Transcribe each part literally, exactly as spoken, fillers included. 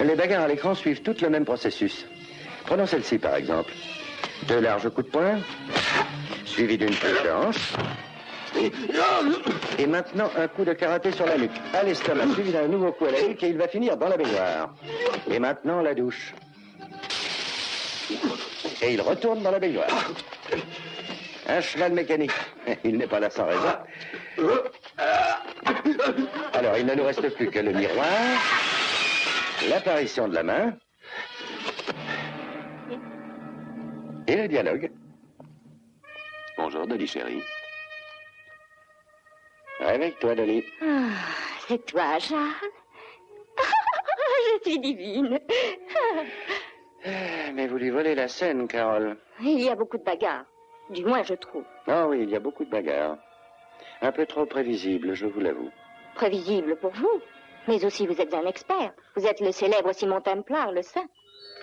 Les bagarres à l'écran suivent toutes le même processus. Prenons celle-ci, par exemple. Deux larges coups de poing, suivi d'une touche de hanche. Et maintenant, un coup de karaté sur la nuque, à l'estomac, suivi d'un nouveau coup à la nuque, et il va finir dans la baignoire. Et maintenant, la douche. Et il retourne dans la baignoire. Un cheval mécanique. Il n'est pas là sans raison. Alors, il ne nous reste plus que le miroir, l'apparition de la main et le dialogue. Bonjour, Dolly chérie. Réveille-toi, Dolly. Ah, c'est toi, Charles. Je suis divine. Mais vous lui volez la scène, Carole. Il y a beaucoup de bagarres. Du moins, je trouve. Oh oui, il y a beaucoup de bagarres. Un peu trop prévisible, je vous l'avoue. Prévisible pour vous. Mais aussi, vous êtes un expert. Vous êtes le célèbre Simon Templar, le saint.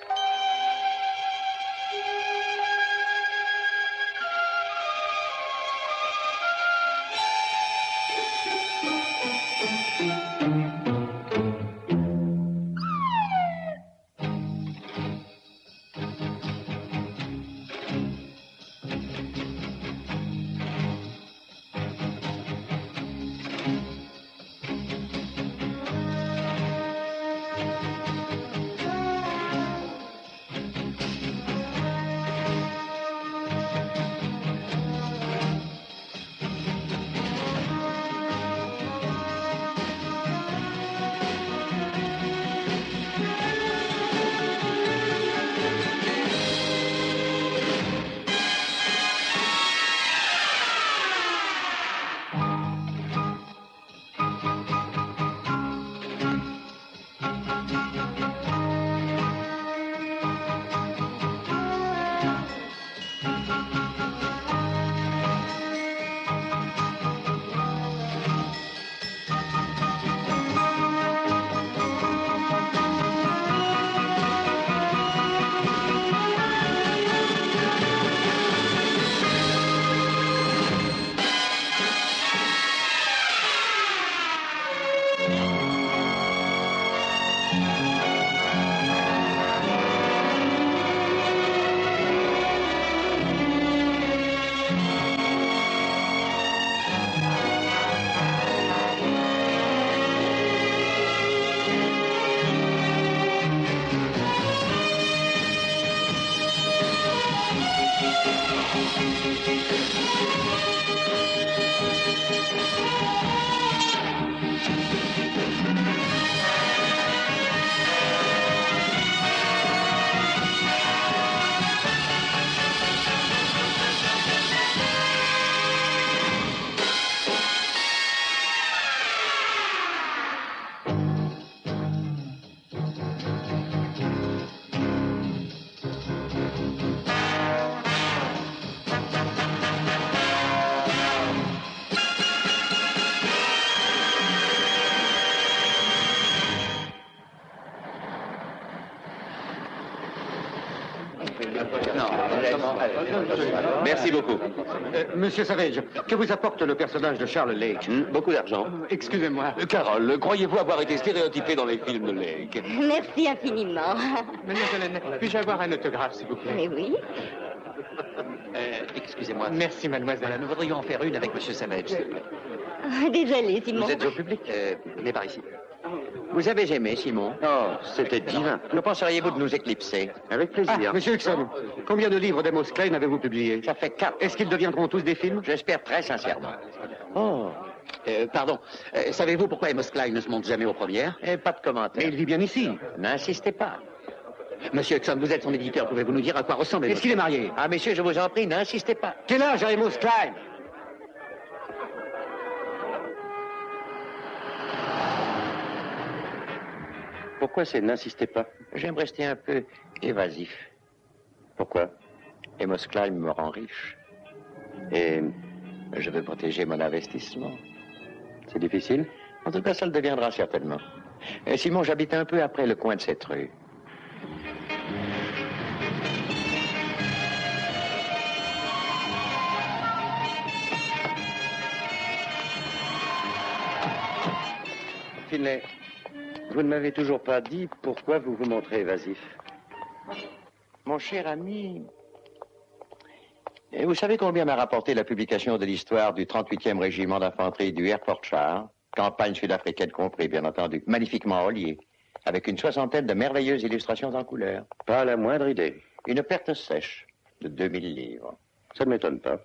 Merci beaucoup. Euh, Monsieur Savage, que vous apporte le personnage de Charles Lake? Hmm, beaucoup d'argent. Euh, Excusez-moi. Euh, Carole, croyez-vous avoir été stéréotypée dans les films de Lake? Merci infiniment. Mademoiselle Anne, puis-je avoir un autographe, s'il vous plaît? Mais oui. Euh, excusez-moi. Merci, mademoiselle. Voilà, nous voudrions en faire une avec Monsieur Savage, s'il vous plaît. Ah, désolé, Simon. Vous êtes au public euh, Venez par ici. Vous avez aimé, Simon? Oh, c'était divin. Que penseriez-vous de nous éclipser? Avec plaisir. Ah, Monsieur Hickson, combien de livres d'Amos Klein avez-vous publiés? Ça fait quatre. Est-ce qu'ils deviendront tous des films? J'espère très sincèrement. Oh, Euh, pardon, Euh, savez-vous pourquoi Amos Klein ne se monte jamais aux premières? Eh, pas de commentaire. Mais il vit bien ici. N'insistez pas. Monsieur Hickson, vous êtes son éditeur, pouvez-vous nous dire à quoi ressemble Amos Est-ce qu'il est marié? Ah, messieurs, je vous en prie, n'insistez pas. Quel âge a Amos Klein? pourquoi c'est n'insistez pas? J'aime rester un peu évasif. Pourquoi? Amos Klein me rend riche. Et Je veux protéger mon investissement. c'est difficile? En tout cas, ça le deviendra certainement. Euh, Simon, j'habite un peu après le coin de cette rue. Finlay, Vous ne m'avez toujours pas dit pourquoi vous vous montrez évasif. Mon cher ami, et vous savez combien m'a rapporté la publication de l'histoire du trente-huitième régiment d'infanterie du Hertfordshire, campagne sud-africaine compris, bien entendu, magnifiquement reliée, avec une soixantaine de merveilleuses illustrations en couleur. Pas la moindre idée. Une perte sèche de deux mille livres. Ça ne m'étonne pas.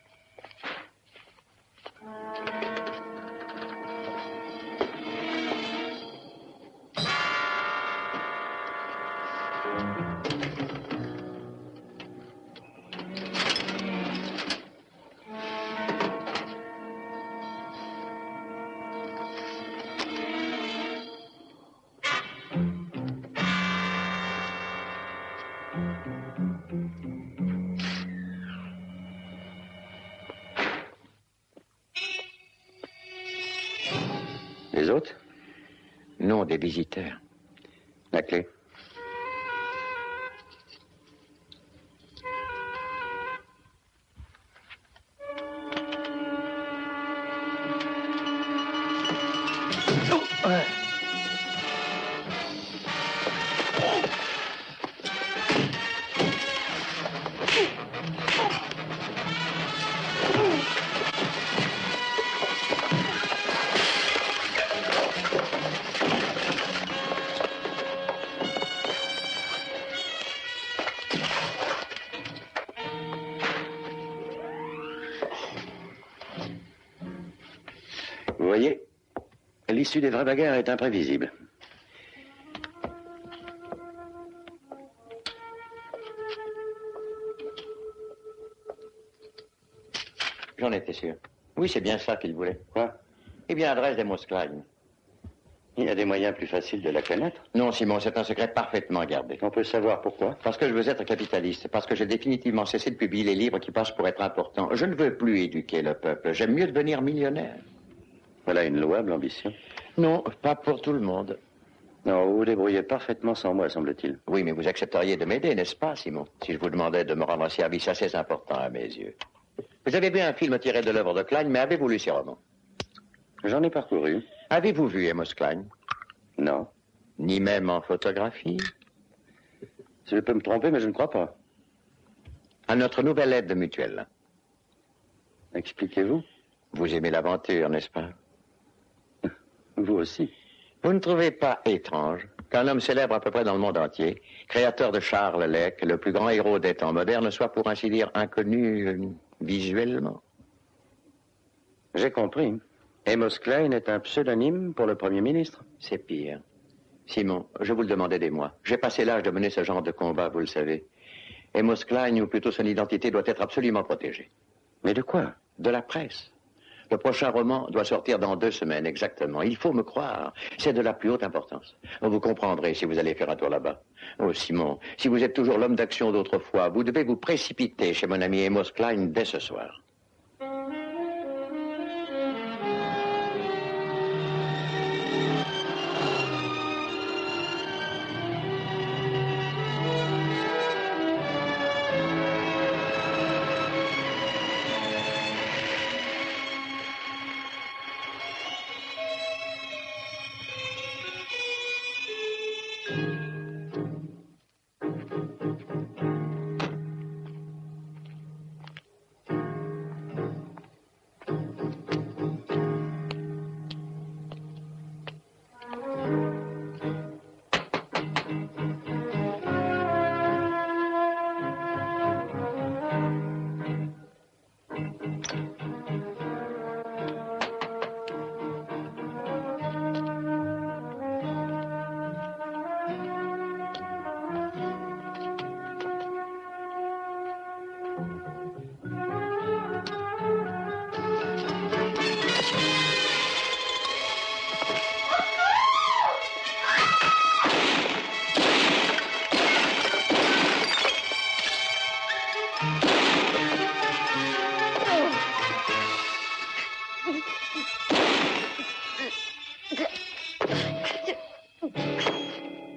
Les autres? Non, des visiteurs. La clé? Vous voyez, l'issue des vraies bagarres est imprévisible. J'en étais sûr. Oui, c'est bien ça qu'il voulait. Quoi? Eh bien, l'adresse d'Amos Klein. Il y a des moyens plus faciles de la connaître. Non, Simon, c'est un secret parfaitement gardé. On peut savoir pourquoi. Parce que je veux être capitaliste, parce que j'ai définitivement cessé de publier les livres qui passent pour être importants. Je ne veux plus éduquer le peuple. J'aime mieux devenir millionnaire. Voilà une louable ambition. Non, pas pour tout le monde. Non, vous vous débrouillez parfaitement sans moi, semble-t-il. Oui, mais vous accepteriez de m'aider, n'est-ce pas, Simon? Si je vous demandais de me rendre un service assez important à mes yeux. Vous avez vu un film tiré de l'œuvre de Klein, mais avez-vous lu ses romans? J'en ai parcouru. Avez-vous vu Amos Klein? Non. Ni même en photographie? Je peux me tromper, mais je ne crois pas. À notre nouvelle aide mutuelle. Expliquez-vous. Vous aimez l'aventure, n'est-ce pas? Vous aussi. Vous ne trouvez pas étrange qu'un homme célèbre à peu près dans le monde entier, créateur de Charles Lec, le plus grand héros des temps modernes, soit pour ainsi dire inconnu euh, visuellement? J'ai compris. Amos Klein est un pseudonyme pour le Premier ministre. C'est pire. Simon, je vous le demandais des mois. J'ai passé l'âge de mener ce genre de combat, vous le savez. Amos Klein, ou plutôt son identité, doit être absolument protégée. Mais de quoi? De la presse. Le prochain roman doit sortir dans deux semaines exactement. Il faut me croire. C'est de la plus haute importance. Vous comprendrez si vous allez faire un tour là-bas. Oh, Simon, si vous êtes toujours l'homme d'action d'autrefois, vous devez vous précipiter chez mon ami Amos Klein dès ce soir.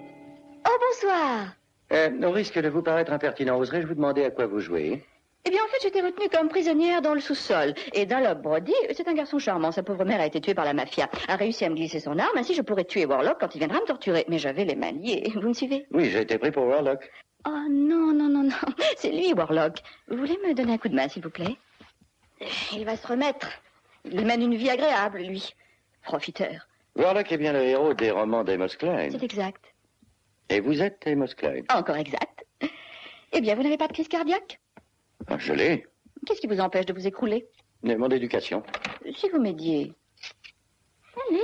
Bonsoir. Euh, au risque de vous paraître impertinent, oserais-je vous demander à quoi vous jouez? Eh bien, en fait, fait, j'étais retenue comme prisonnière dans le sous-sol. Et Dunlop Brody, c'est un garçon charmant. Sa pauvre mère a été tuée par la mafia. A réussi à me glisser son arme, ainsi je pourrais tuer Warlock quand il viendra me torturer. Mais j'avais les mains liées. Vous me suivez? Oui, j'ai été pris pour Warlock. Oh non, non, non, non. C'est lui, Warlock. Vous voulez me donner un coup de main, s'il vous plaît? Il va se remettre. Il mène une vie agréable, lui. Profiteur. Warlock est bien le héros des romans d'Amos Klein. C'est exact. Et vous êtes Amos Klein? Encore exact. Eh bien, vous n'avez pas de crise cardiaque? Ah, je l'ai. Qu'est-ce qui vous empêche de vous écrouler? Mon éducation. Si vous m'aidiez. Allez.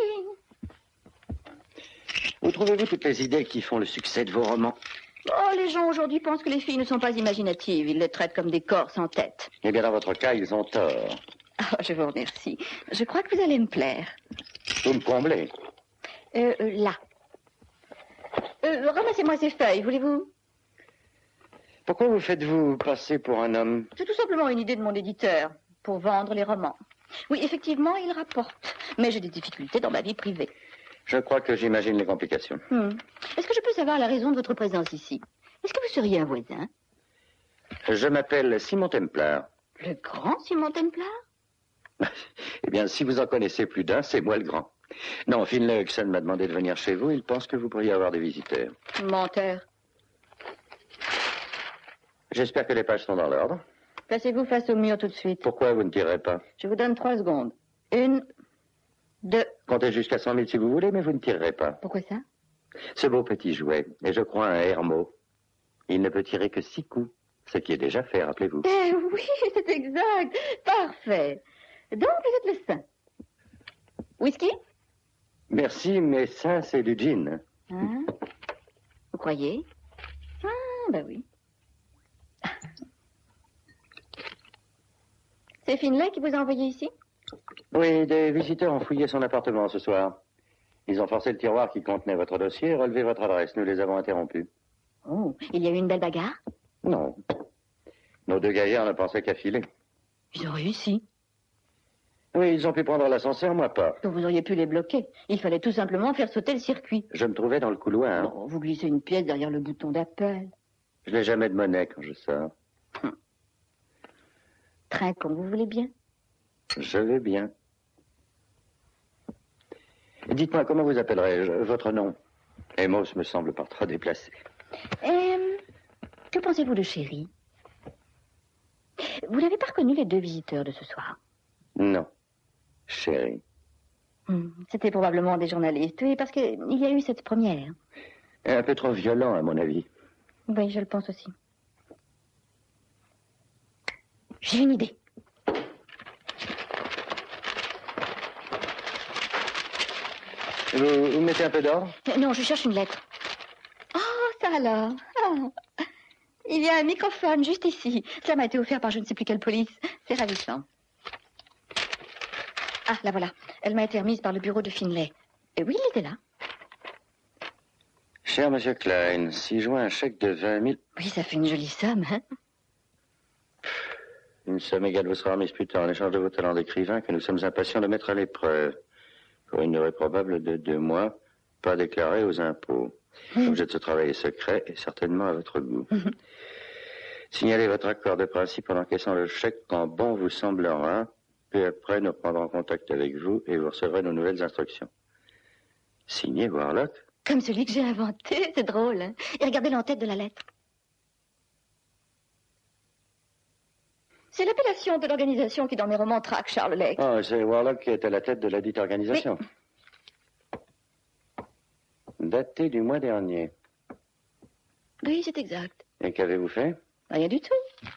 Où trouvez-vous toutes les idées qui font le succès de vos romans? Oh, les gens aujourd'hui pensent que les filles ne sont pas imaginatives. Ils les traitent comme des corps sans tête. Eh bien, dans votre cas, ils ont tort. Oh, je vous remercie. Je crois que vous allez me plaire. Vous me comblez. Euh, euh là. Euh, ramassez-moi ces feuilles, voulez-vous? Pourquoi vous faites-vous passer pour un homme? C'est tout simplement une idée de mon éditeur, pour vendre les romans. Oui, effectivement, il rapporte. Mais j'ai des difficultés dans ma vie privée. Je crois que j'imagine les complications. Hmm. Est-ce que je peux savoir la raison de votre présence ici? Est-ce que vous seriez un voisin? Je m'appelle Simon Templar. Le grand Simon Templar? Eh bien, si vous en connaissez plus d'un, c'est moi le grand. Non, Finlay Hudson m'a demandé de venir chez vous. Il pense que vous pourriez avoir des visiteurs. Menteur. J'espère que les pages sont dans l'ordre. Placez-vous face au mur tout de suite. Pourquoi vous ne tirez pas? Je vous donne trois secondes. Une, deux... Comptez jusqu'à cent mille si vous voulez, mais vous ne tirerez pas. Pourquoi ça? Ce beau petit jouet, et je crois un hermot, il ne peut tirer que six coups, ce qui est déjà fait, rappelez-vous. Eh oui, c'est exact. Parfait. Donc, vous êtes le saint. Whisky? Merci, mais ça, c'est du gin. Hein? Vous croyez? Ah, ben oui. C'est Finlay qui vous a envoyé ici? Oui, des visiteurs ont fouillé son appartement ce soir. Ils ont forcé le tiroir qui contenait votre dossier et relevé votre adresse. Nous les avons interrompus. Oh, il y a eu une belle bagarre? Non. Nos deux gaillards ne pensaient qu'à filer. Ils ont réussi. Oui, ils ont pu prendre l'ascenseur, moi pas. Donc vous auriez pu les bloquer. Il fallait tout simplement faire sauter le circuit. Je me trouvais dans le couloir. Bon, vous glissez une pièce derrière le bouton d'appel. Je n'ai jamais de monnaie quand je sors. Hum. Trinquons, vous voulez bien? Je vais bien. Dites-moi, comment vous appellerai-je? Votre nom? Amos me semble pas trop déplacé. Euh, que pensez-vous de Chéri? Vous n'avez pas reconnu les deux visiteurs de ce soir? Non. Chéri. Hmm, c'était probablement des journalistes, oui, parce qu'il y a eu cette première. Un peu trop violent, à mon avis. Oui, je le pense aussi. J'ai une idée. Vous, vous mettez un peu d'ordre? Euh, Non, je cherche une lettre. Oh, ça alors. Ah. Il y a un microphone juste ici. Ça m'a été offert par je ne sais plus quelle police. C'est ravissant. Ah, la voilà. Elle m'a été remise par le bureau de Finlay. Et oui, il était là. Cher Monsieur Klein, si je vois un chèque de vingt mille... Oui, ça fait une jolie somme, hein? Une somme égale vous sera remise plus tard en échange de vos talents d'écrivain que nous sommes impatients de mettre à l'épreuve. Pour une durée probable de deux mois, pas déclarée aux impôts. L'objet de ce travail est secret et certainement à votre goût. Signalez votre accord de principe en encaissant le chèque quand bon vous semblera. Peu après, nous prendrons contact avec vous et vous recevrez nos nouvelles instructions. Signé Warlock? Comme celui que j'ai inventé, c'est drôle, hein? Et regardez l'entête de la lettre. C'est l'appellation de l'organisation qui, dans mes romans, traque Charles Lake. Oh, c'est Warlock qui est à la tête de la dite organisation. Mais... Daté du mois dernier. Oui, c'est exact. Et qu'avez-vous fait? Rien du tout.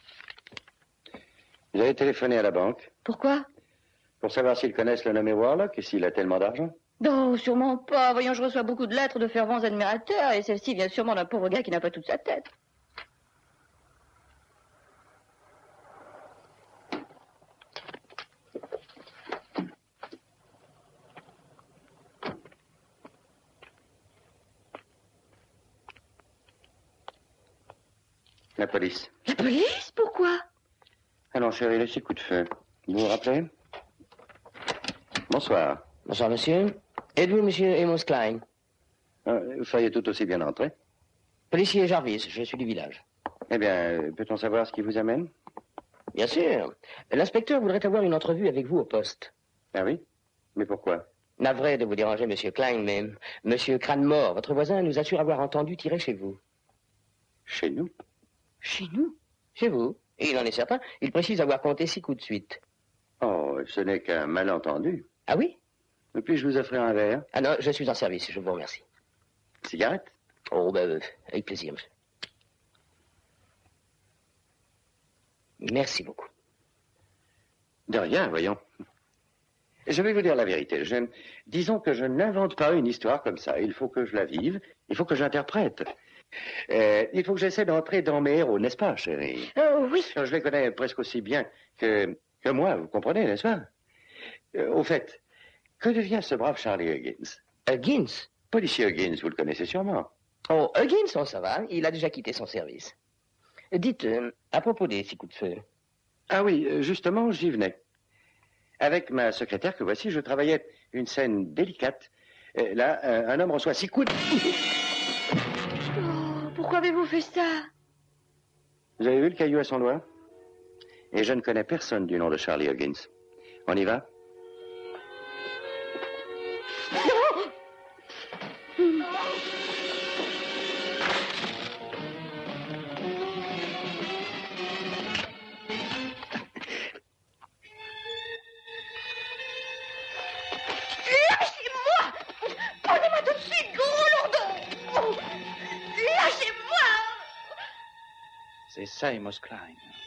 Vous avez téléphoné à la banque. Pourquoi? Pour savoir s'ils connaissent le nommé Warlock et s'il a tellement d'argent. Non, sûrement pas. Voyons, je reçois beaucoup de lettres de fervents admirateurs et celle-ci vient sûrement d'un pauvre gars qui n'a pas toute sa tête. La police. La police? Pourquoi? Allons, chérie, le six coups de feu. Vous vous rappelez? Bonsoir. Bonsoir, monsieur. Êtes-vous monsieur Amos Klein? Euh, vous feriez tout aussi bien entrer. Policier Jarvis, je suis du village. Eh bien, euh, peut-on savoir ce qui vous amène? Bien sûr. L'inspecteur voudrait avoir une entrevue avec vous au poste. Ah oui? Mais pourquoi? Navré de vous déranger, Monsieur Klein, mais Monsieur Cranmore, votre voisin, nous assure avoir entendu tirer chez vous. Chez nous? Chez nous? Chez vous? Et il en est certain. Il précise avoir compté six coups de suite. Oh, ce n'est qu'un malentendu. Ah oui? Puis-je vous offrir un verre? Ah non, je suis en service, je vous remercie. Cigarette? Oh, ben, euh, avec plaisir, monsieur. Merci beaucoup. De rien, voyons. Je vais vous dire la vérité. Je... Disons que je n'invente pas une histoire comme ça. Il faut que je la vive. Il faut que j'interprète. Euh, il faut que j'essaie d'entrer dans mes héros, n'est-ce pas, chérie? Oh, oui. Je les connais presque aussi bien que, que moi, vous comprenez, n'est-ce pas? Euh, au fait, que devient ce brave Charlie Huggins? Huggins? Policier Huggins, vous le connaissez sûrement. Oh, Huggins, oh, ça va. Il a déjà quitté son service. Dites, euh, à propos des six coups de feu. Ah oui, euh, justement, j'y venais. Avec ma secrétaire que voici, je travaillais une scène délicate. Euh, là, euh, un homme reçoit six coups de... Oh, pourquoi avez-vous fait ça? Vous avez vu le caillou à son doigt? Et je ne connais personne du nom de Charlie Huggins. On y va? C'est ça, Amos Klein.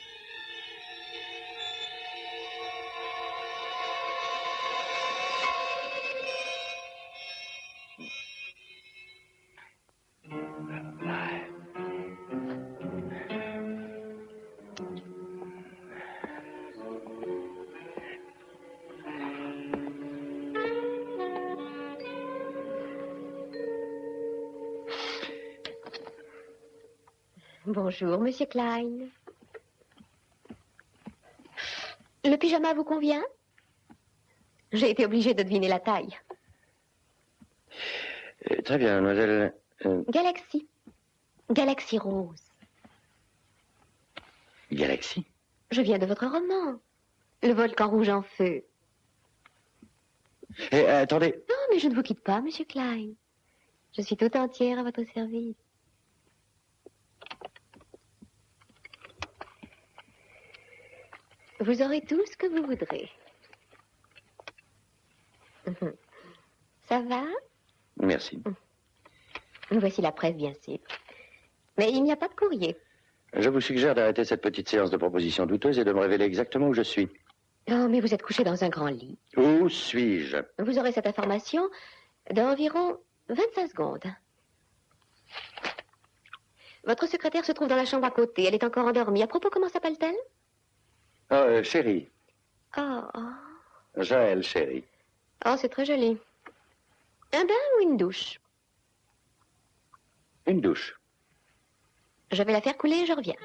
Bonjour, Monsieur Klein. Le pyjama vous convient? J'ai été obligée de deviner la taille. Euh, très bien, mademoiselle. Euh, Galaxy. Galaxy rose. Galaxy? Je viens de votre roman. Le volcan rouge en feu. Eh, euh, attendez. Non, mais je ne vous quitte pas, Monsieur Klein. Je suis tout entière à votre service. Vous aurez tout ce que vous voudrez. Ça va? Merci. Voici la presse, bien sûr. Mais il n'y a pas de courrier. Je vous suggère d'arrêter cette petite séance de propositions douteuses et de me révéler exactement où je suis. Oh, mais vous êtes couché dans un grand lit. Où suis-je? Vous aurez cette information dans environ vingt-cinq secondes. Votre secrétaire se trouve dans la chambre à côté. Elle est encore endormie. À propos, comment s'appelle-t-elle? Oh, euh, chérie. Oh, oh. Jaël, chérie. Oh, c'est très joli. Un bain ou une douche? Une douche. Je vais la faire couler et je reviens.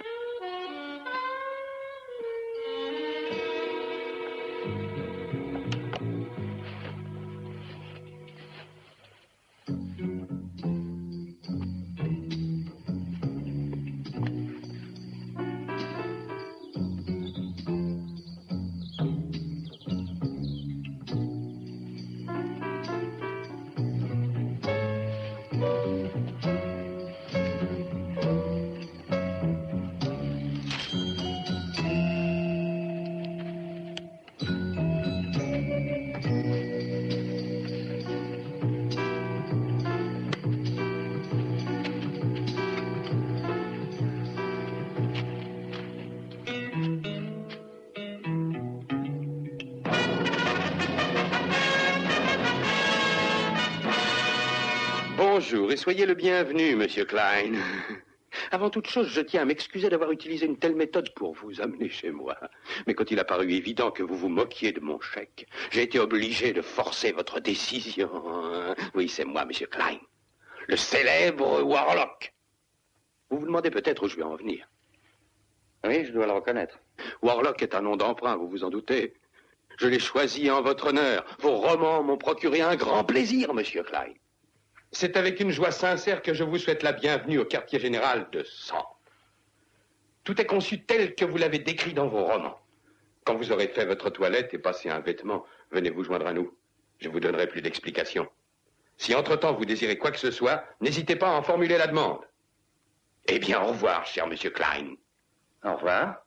Bonjour et soyez le bienvenu, Monsieur Klein. Avant toute chose, je tiens à m'excuser d'avoir utilisé une telle méthode pour vous amener chez moi. Mais quand il a paru évident que vous vous moquiez de mon chèque, j'ai été obligé de forcer votre décision. Oui, c'est moi, Monsieur Klein. Le célèbre Warlock. Vous vous demandez peut-être où je vais en venir. Oui, je dois le reconnaître. Warlock est un nom d'emprunt, vous vous en doutez. Je l'ai choisi en votre honneur. Vos romans m'ont procuré un grand plaisir, Monsieur Klein. C'est avec une joie sincère que je vous souhaite la bienvenue au quartier général de Cent. Tout est conçu tel que vous l'avez décrit dans vos romans. Quand vous aurez fait votre toilette et passé un vêtement, venez vous joindre à nous. Je vous donnerai plus d'explications. Si entre-temps vous désirez quoi que ce soit, n'hésitez pas à en formuler la demande. Eh bien, au revoir, cher monsieur Klein. Au revoir.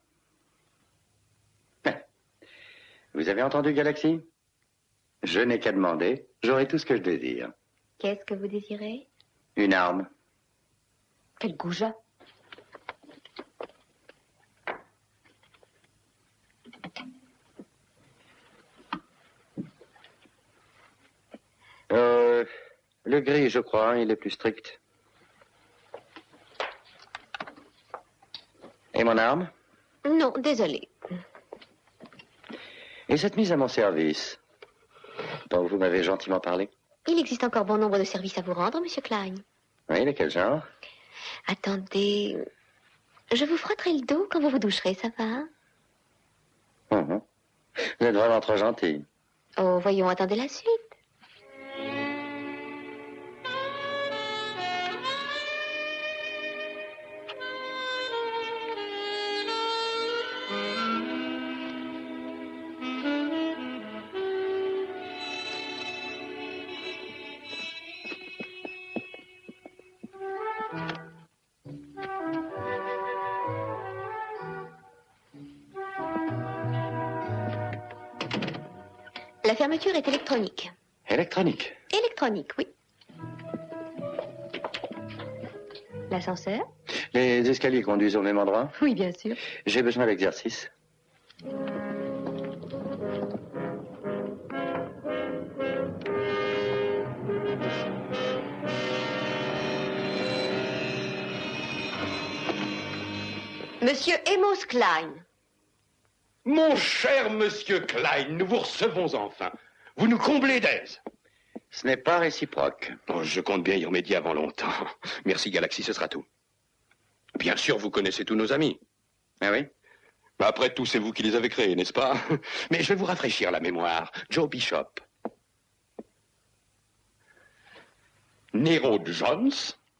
Vous avez entendu, Galaxy? Je n'ai qu'à demander. J'aurai tout ce que je désire. Qu'est-ce que vous désirez? Une arme. Quel goujat. Euh, le gris, je crois, hein, il est plus strict. Et mon arme? Non, désolé. Et cette mise à mon service, dont vous m'avez gentiment parlé? Il existe encore bon nombre de services à vous rendre, monsieur Klein. Oui, de quel genre? Attendez, je vous frotterai le dos quand vous vous doucherez, ça va? Mmh. Vous êtes vraiment trop gentil. Oh, voyons, attendez la suite. La fermeture est électronique. Électronique? Électronique, oui. L'ascenseur? Les escaliers conduisent au même endroit? Oui, bien sûr. J'ai besoin d'exercice. Monsieur Amos Klein. Mon cher monsieur Klein, nous vous recevons enfin. Vous nous comblez d'aise. Ce n'est pas réciproque. Oh, je compte bien y remédier avant longtemps. Merci, Galaxy, ce sera tout. Bien sûr, vous connaissez tous nos amis. Ah oui? Après tout, c'est vous qui les avez créés, n'est-ce pas? Mais je vais vous rafraîchir la mémoire. Joe Bishop. Nero Jones.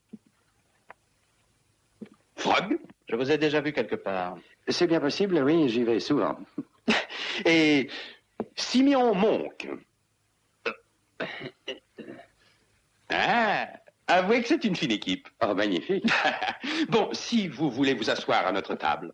Frog. Je vous ai déjà vu quelque part. C'est bien possible, oui, j'y vais souvent. Et Simeon Monk. Ah, avouez que c'est une fine équipe. Oh, magnifique. Bon, si vous voulez vous asseoir à notre table.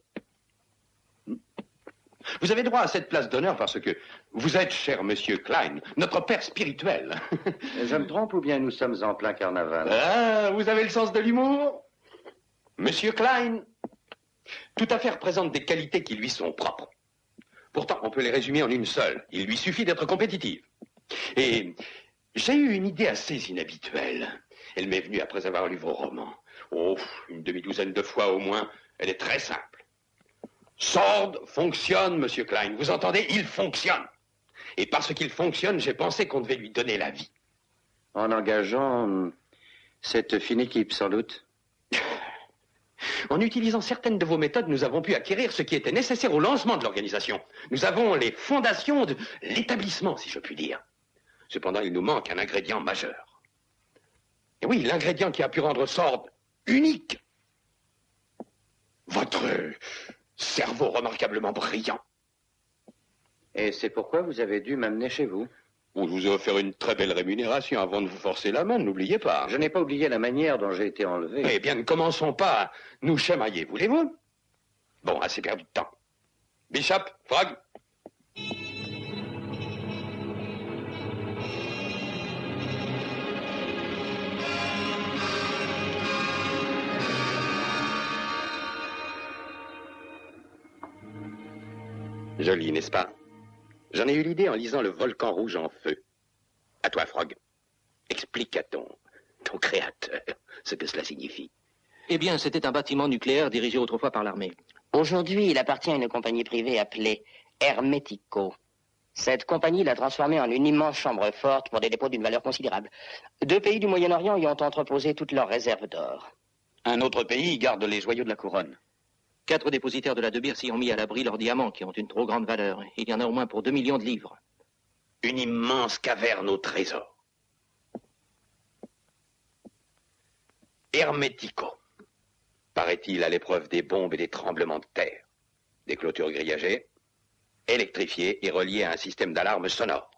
Vous avez droit à cette place d'honneur parce que vous êtes, cher monsieur Klein, notre père spirituel. Je me trompe ou bien nous sommes en plein carnaval? Ah, vous avez le sens de l'humour? Monsieur Klein, toute affaire présente des qualités qui lui sont propres. Pourtant, on peut les résumer en une seule. Il lui suffit d'être compétitive. Et j'ai eu une idée assez inhabituelle. Elle m'est venue après avoir lu vos romans. Oh, une demi-douzaine de fois au moins. Elle est très simple. Sword fonctionne, monsieur Klein. Vous entendez? Il fonctionne. Et parce qu'il fonctionne, j'ai pensé qu'on devait lui donner la vie. En engageant cette fine équipe, sans doute. En utilisant certaines de vos méthodes, nous avons pu acquérir ce qui était nécessaire au lancement de l'organisation. Nous avons les fondations de l'établissement, si je puis dire. Cependant, il nous manque un ingrédient majeur. Et oui, l'ingrédient qui a pu rendre Sword unique. Votre cerveau remarquablement brillant. Et c'est pourquoi vous avez dû m'amener chez vous. Je vous ai offert une très belle rémunération avant de vous forcer la main, n'oubliez pas. Je n'ai pas oublié la manière dont j'ai été enlevé. Eh bien, ne commençons pas à nous chamailler, voulez-vous? Bon, assez perdu de temps. Bishop, Frog. Joli, n'est-ce pas? J'en ai eu l'idée en lisant Le Volcan Rouge en Feu. À toi, Frog. Explique à ton, ton créateur ce que cela signifie. Eh bien, c'était un bâtiment nucléaire dirigé autrefois par l'armée. Aujourd'hui, il appartient à une compagnie privée appelée Hermetico. Cette compagnie l'a transformé en une immense chambre forte pour des dépôts d'une valeur considérable. Deux pays du Moyen-Orient y ont entreposé toutes leurs réserves d'or. Un autre pays garde les joyaux de la couronne. Quatre dépositaires de la De Beers y ont mis à l'abri leurs diamants qui ont une trop grande valeur. Il y en a au moins pour deux millions de livres. Une immense caverne au trésor. Hermetico. paraît-il, à l'épreuve des bombes et des tremblements de terre. Des clôtures grillagées, électrifiées et reliées à un système d'alarme sonore.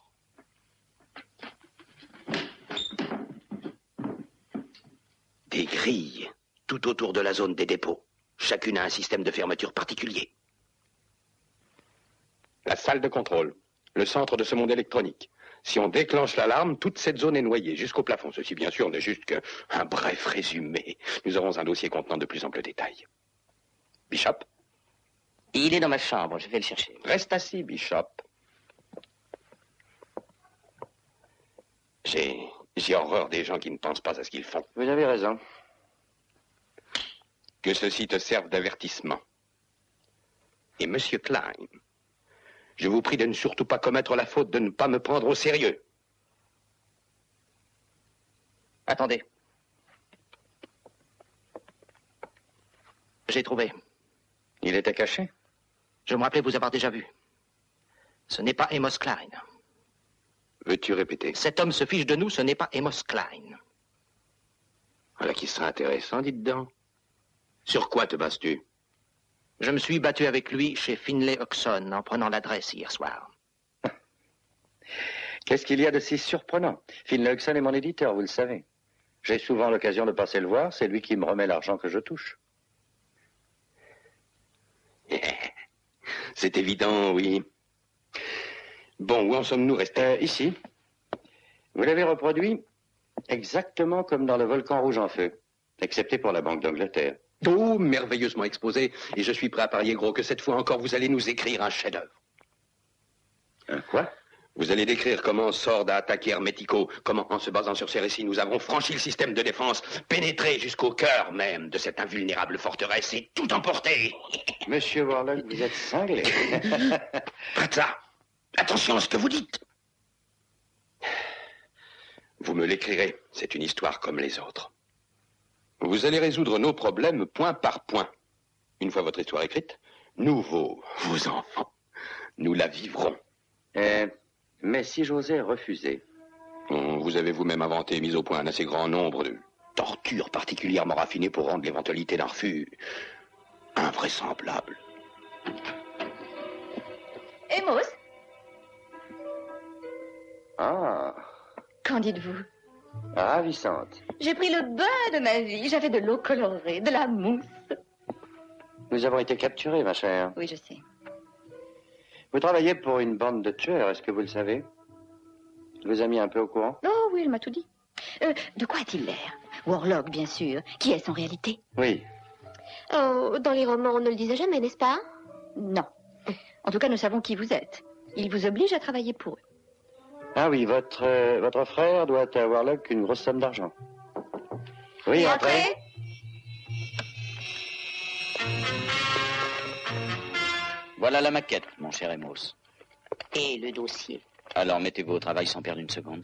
Des grilles tout autour de la zone des dépôts. Chacune a un système de fermeture particulier. La salle de contrôle, le centre de ce monde électronique. Si on déclenche l'alarme, toute cette zone est noyée jusqu'au plafond. Ceci, bien sûr, n'est juste qu'un bref résumé. Nous aurons un dossier contenant de plus amples détails. Bishop? Il est dans ma chambre, je vais le chercher. Reste assis, Bishop. J'ai... j'ai horreur des gens qui ne pensent pas à ce qu'ils font. Vous avez raison. Que ceci te serve d'avertissement. Et Monsieur Klein, je vous prie de ne surtout pas commettre la faute de ne pas me prendre au sérieux. Attendez. J'ai trouvé. Il était caché? Je me rappelais vous avoir déjà vu. Ce n'est pas Amos Klein. Veux-tu répéter? Cet homme se fiche de nous, ce n'est pas Amos Klein. Voilà qui sera intéressant, dites donc. Sur quoi te bases-tu? Je me suis battu avec lui chez Finlay Oxon en prenant l'adresse hier soir. Qu'est-ce qu'il y a de si surprenant? Finlay Oxon est mon éditeur, vous le savez. J'ai souvent l'occasion de passer le voir, c'est lui qui me remet l'argent que je touche. C'est évident, oui. Bon, où en sommes-nous restés? euh, Ici. Vous l'avez reproduit exactement comme dans le volcan rouge en feu, excepté pour la Banque d'Angleterre. Tout merveilleusement exposé, et je suis prêt à parier gros que cette fois encore vous allez nous écrire un chef-d'œuvre. Un quoi? Vous allez décrire comment Sword a attaqué Hermetico, comment en se basant sur ces récits nous avons franchi le système de défense, pénétré jusqu'au cœur même de cette invulnérable forteresse et tout emporté. Monsieur Warlock, vous êtes cinglé. Pas de ça. Attention à ce que vous dites. Vous me l'écrirez, c'est une histoire comme les autres. Vous allez résoudre nos problèmes point par point. Une fois votre histoire écrite, nous, vos, vos enfants, nous la vivrons. Euh, mais si j'osais refuser? Vous avez vous-même inventé et mis au point un assez grand nombre de tortures particulièrement raffinées pour rendre l'éventualité d'un refus invraisemblable. Amos? Ah, Qu'en dites-vous? ravissante. J'ai pris le bain de ma vie. J'avais de l'eau colorée, de la mousse. Nous avons été capturés, ma chère. Oui, je sais. Vous travaillez pour une bande de tueurs, est-ce que vous le savez? Il vous a mis un peu au courant? Oh oui, elle m'a tout dit. Euh, de quoi a-t-il l'air? Warlock, bien sûr. Qui est-ce en réalité? Oui. Oh, dans les romans, on ne le disait jamais, n'est-ce pas? Non. En tout cas, nous savons qui vous êtes. Il vous oblige à travailler pour eux. Ah oui, votre, euh, votre frère doit à Warlock une grosse somme d'argent. Oui, Et entrez. après? Voilà la maquette, mon cher Amos. Et le dossier? Alors mettez-vous au travail sans perdre une seconde.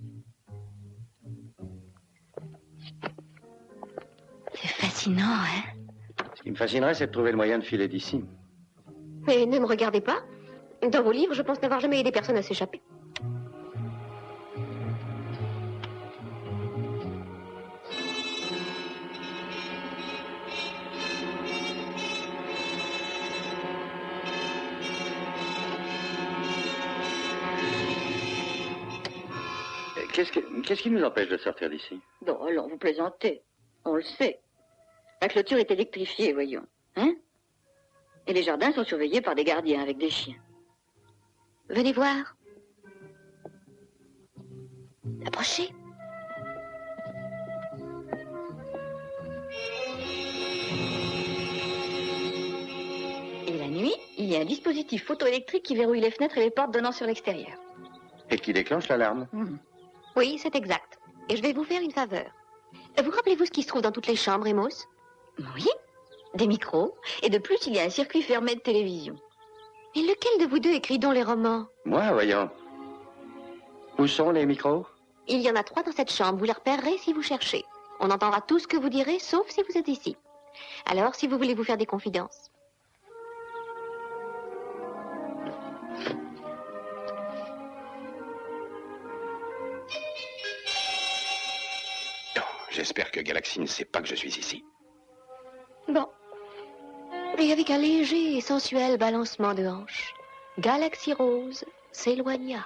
C'est fascinant, hein? Ce qui me fascinerait, c'est de trouver le moyen de filer d'ici. Mais ne me regardez pas. Dans vos livres, je pense n'avoir jamais aidé personne à s'échapper. Qu'est-ce que- qu'est-ce qui nous empêche de sortir d'ici? Bon, allons, vous plaisantez. On le sait. La clôture est électrifiée, voyons. Hein? Et les jardins sont surveillés par des gardiens avec des chiens. Venez voir. Approchez. Et la nuit, il y a un dispositif photoélectrique qui verrouille les fenêtres et les portes donnant sur l'extérieur. Et qui déclenche l'alarme. Hmm. Oui, c'est exact. Et je vais vous faire une faveur. Vous rappelez-vous ce qui se trouve dans toutes les chambres, Amos? Oui, des micros. Et de plus, il y a un circuit fermé de télévision. Et lequel de vous deux écrit donc les romans? Moi, voyons. Où sont les micros? Il y en a trois dans cette chambre. Vous les repérerez si vous cherchez. On entendra tout ce que vous direz, sauf si vous êtes ici. Alors, si vous voulez vous faire des confidences. J'espère que Galaxy ne sait pas que je suis ici. Bon. Et avec un léger et sensuel balancement de hanches, Galaxy Rose s'éloigna.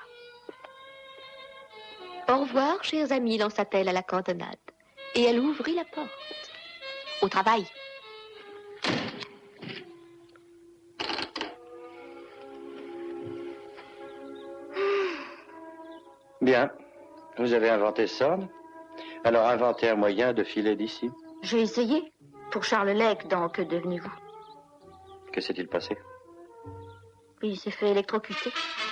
Au revoir, chers amis, lança-t-elle à la cantonade. Et elle ouvrit la porte. Au travail. Bien. Vous avez inventé ça. Alors inventez un moyen de filer d'ici. J'ai essayé. Pour Charles Lake dans Que devenez-vous? Que s'est-il passé? Il s'est fait électrocuter.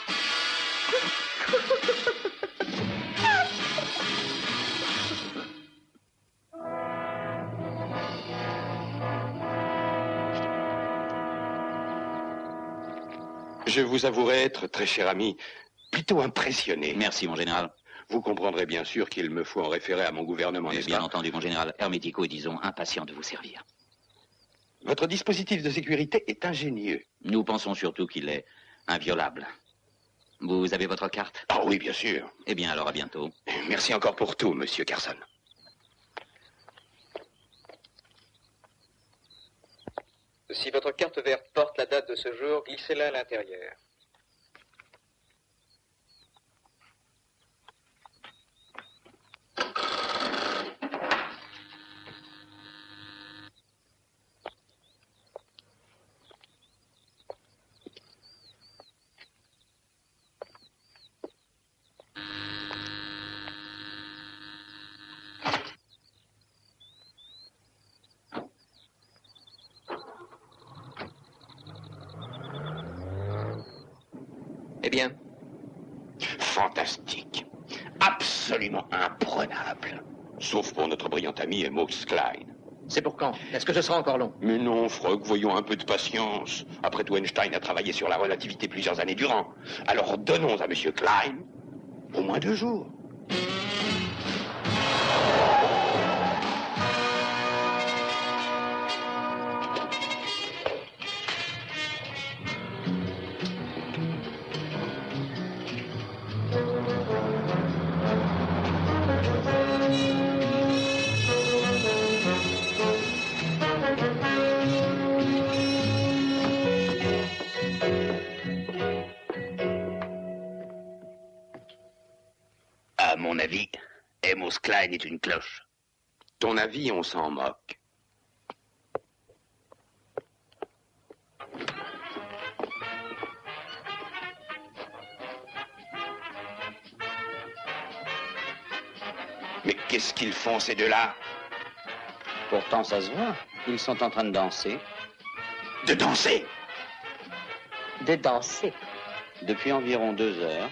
Je vous avouerai être, très cher ami, plutôt impressionné. Merci, mon général. Vous comprendrez bien sûr qu'il me faut en référer à mon gouvernement, Mais n'est-ce bien pas? entendu, mon général. Hermético est, disons, impatient de vous servir. Votre dispositif de sécurité est ingénieux. Nous pensons surtout qu'il est inviolable. Vous avez votre carte? Ah oui, bien sûr. Eh bien, alors à bientôt. Merci encore pour tout, monsieur Carson. Si votre carte verte porte la date de ce jour, glissez-la à l'intérieur. Eh bien? Fantastique. Absolument imprenable. Sauf pour notre brillant ami Amos Klein. C'est pour quand? Est-ce que ce sera encore long? Mais non, Frog, voyons un peu de patience. Après tout, Einstein a travaillé sur la relativité plusieurs années durant. Alors donnons à monsieur Klein au moins deux jours. À mon avis, Amos Klein est une cloche. Ton avis, on s'en moque. Mais qu'est-ce qu'ils font, ces deux-là? Pourtant, ça se voit. Ils sont en train de danser. De danser? De danser. Depuis environ deux heures.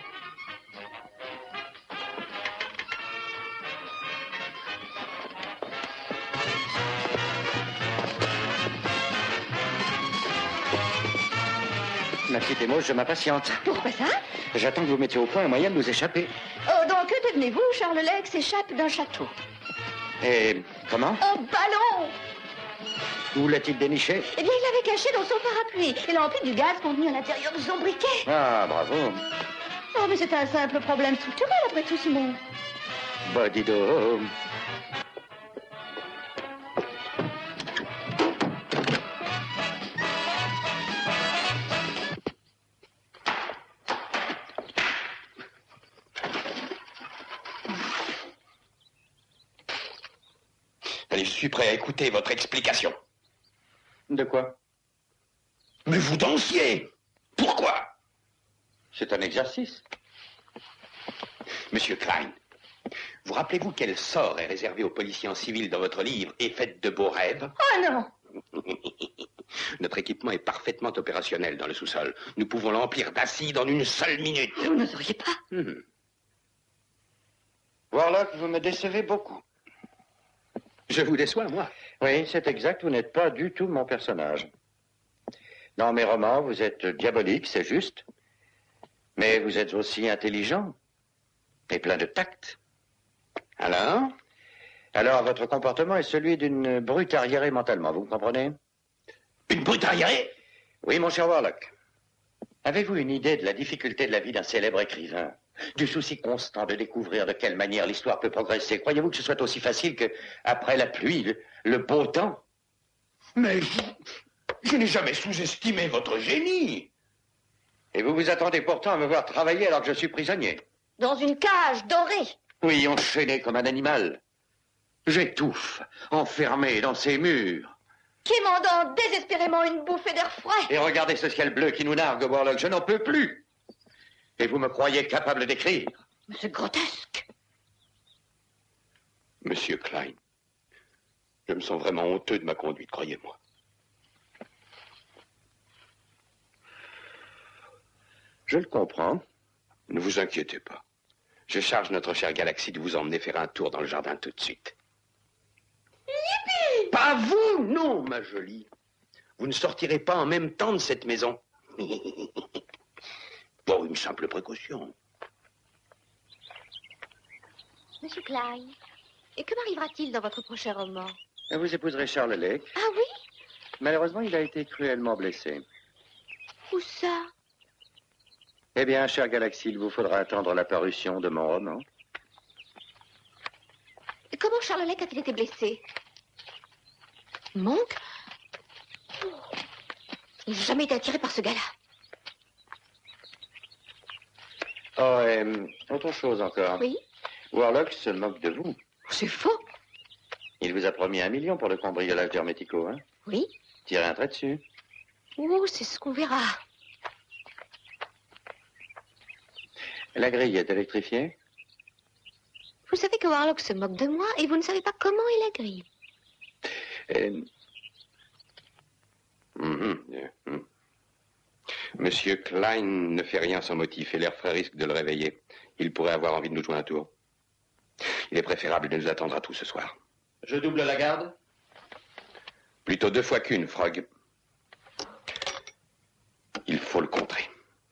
Ma petite Emos, je m'impatiente. Pourquoi ça? J'attends que vous mettiez au point un moyen de nous échapper. Oh, donc, que devenez-vous? Charles Lake s'échappe d'un château. Et comment? Un ballon! Où l'a-t-il déniché? Eh bien, il l'avait caché dans son parapluie. Il a rempli du gaz contenu à l'intérieur de son briquet. Ah, bravo. Oh, mais c'est un simple problème structurel, après tout, Simon. Bah, dis donc. Allez, je suis prêt à écouter votre explication. De quoi? Mais vous dansiez! Pourquoi? C'est un exercice. Monsieur Klein, vous rappelez-vous quel sort est réservé aux policiers en civil dans votre livre et faites de beaux rêves? Oh non! Notre équipement est parfaitement opérationnel dans le sous-sol. Nous pouvons l'emplir d'acide en une seule minute. Vous n'oseriez pas. Hmm. Warlock, vous me décevez beaucoup. Je vous déçois, moi. Oui, c'est exact, vous n'êtes pas du tout mon personnage. Dans mes romans, vous êtes diabolique, c'est juste. Mais vous êtes aussi intelligent et plein de tact. Alors? Alors, votre comportement est celui d'une brute arriérée mentalement, vous me comprenez? Une brute arriérée? Oui, mon cher Warlock. Avez-vous une idée de la difficulté de la vie d'un célèbre écrivain? Du souci constant de découvrir de quelle manière l'histoire peut progresser? Croyez-vous que ce soit aussi facile que, après la pluie, le, le beau temps? Mais je, je n'ai jamais sous-estimé votre génie. Et vous vous attendez pourtant à me voir travailler alors que je suis prisonnier. Dans une cage dorée. Oui, enchaîné comme un animal. J'étouffe, enfermé dans ces murs. Quémandant désespérément une bouffée d'air frais. Et regardez ce ciel bleu qui nous nargue, Warlock, je n'en peux plus. Et vous me croyez capable d'écrire? C'est grotesque. Monsieur Klein, je me sens vraiment honteux de ma conduite, croyez-moi. Je le comprends. Ne vous inquiétez pas. Je charge notre chère Galaxie de vous emmener faire un tour dans le jardin tout de suite. Yippee! Pas vous, non, ma jolie. Vous ne sortirez pas en même temps de cette maison. Pour une simple précaution. Monsieur Klein, et que m'arrivera-t-il dans votre prochain roman? Vous épouserez Charles Lake. Ah oui? Malheureusement, il a été cruellement blessé. Où ça? Eh bien, chère Galaxie, il vous faudra attendre la parution de mon roman. Et comment Charles Lake a-t-il été blessé? Monk? Il n'a jamais été attiré par ce gars-là. Oh, et autre chose encore. Oui? Warlock se moque de vous. C'est faux. Il vous a promis un million pour le cambriolage d'Hermetico, hein? Oui? Tirez un trait dessus. Oh, c'est ce qu'on verra. La grille est électrifiée? Vous savez que Warlock se moque de moi et vous ne savez pas comment il la grille. Euh... Mm-hmm. Mm-hmm. Monsieur Klein ne fait rien sans motif et l'air frais risque de le réveiller. Il pourrait avoir envie de nous jouer un tour. Il est préférable de nous attendre à tous ce soir. Je double la garde? Plutôt deux fois qu'une, Frog. Il faut le contrer.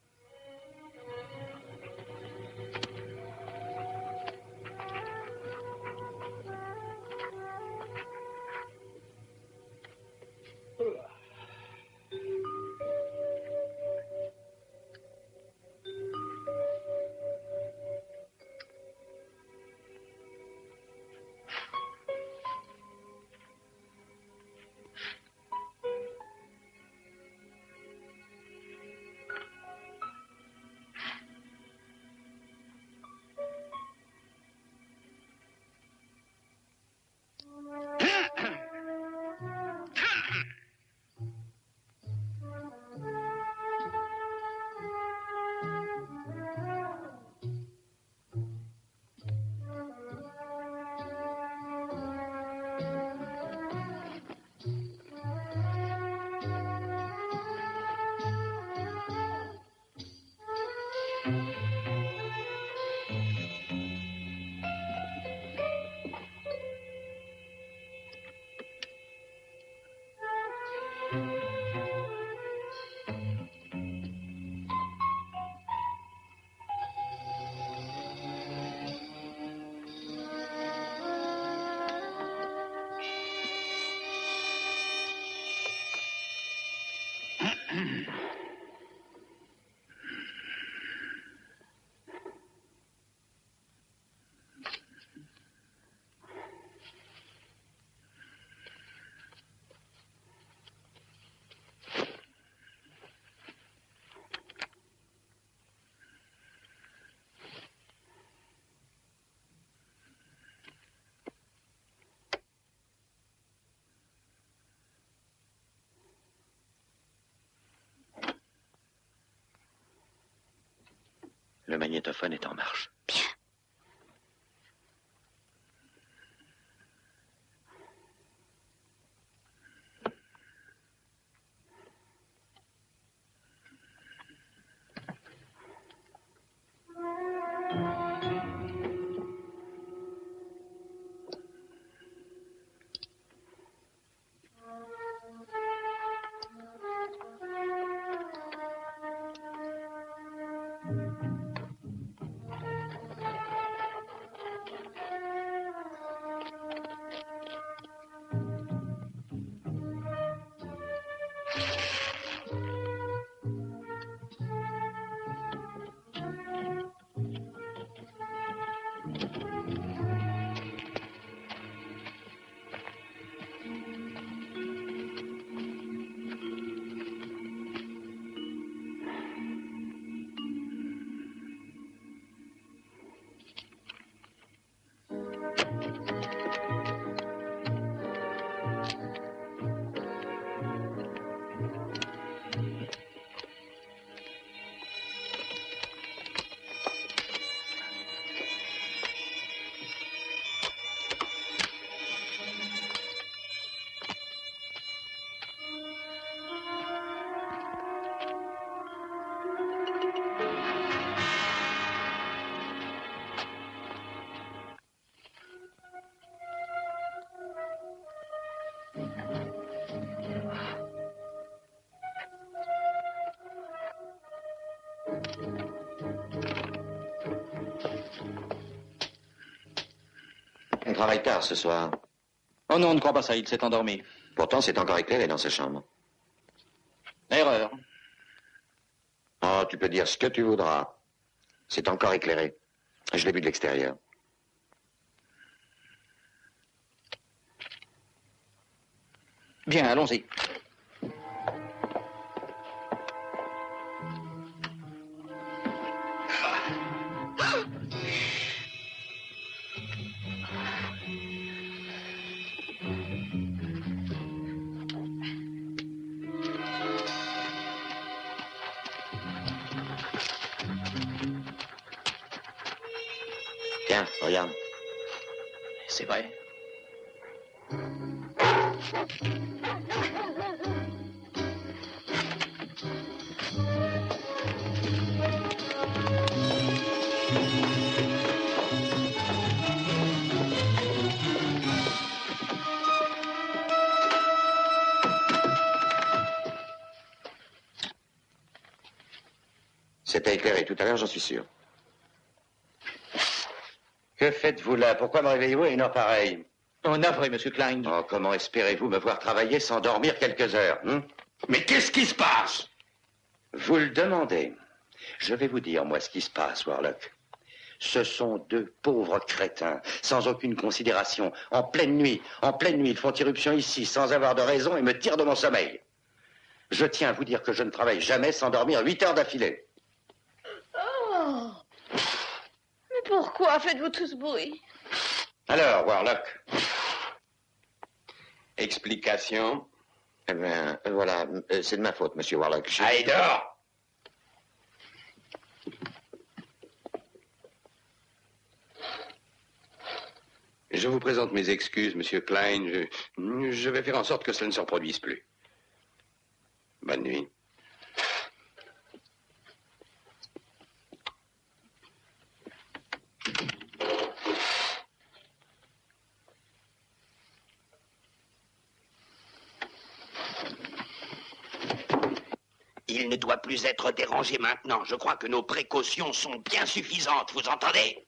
Le magnétophone est en marche. Bien. On travaille tard ce soir. Oh non, on ne croit pas ça, il s'est endormi. Pourtant, c'est encore éclairé dans sa chambre. Erreur. Oh, tu peux dire ce que tu voudras. C'est encore éclairé. Je l'ai vu de l'extérieur. Bien, allons-y. Tiens, regarde. C'est vrai. C'était éclairé tout à l'heure, j'en suis sûr. Que faites-vous là? Pourquoi me réveillez-vous à une heure pareille? Oh, navré, monsieur Klein. Oh, comment espérez-vous me voir travailler sans dormir quelques heures, hein? Mais qu'est-ce qui se passe? Vous le demandez. Je vais vous dire, moi, ce qui se passe, Warlock. Ce sont deux pauvres crétins, sans aucune considération, en pleine nuit, en pleine nuit, ils font irruption ici, sans avoir de raison, et me tirent de mon sommeil. Je tiens à vous dire que je ne travaille jamais sans dormir huit heures d'affilée. Oh! Mais pourquoi faites-vous tout ce bruit? Alors, Warlock. Explication? Eh bien, voilà, c'est de ma faute, monsieur Warlock. Allez, dehors! Je vous présente mes excuses, monsieur Klein. Je, je vais faire en sorte que cela ne se reproduise plus. Bonne nuit. Il ne doit plus être dérangé maintenant. Je crois que nos précautions sont bien suffisantes, vous entendez?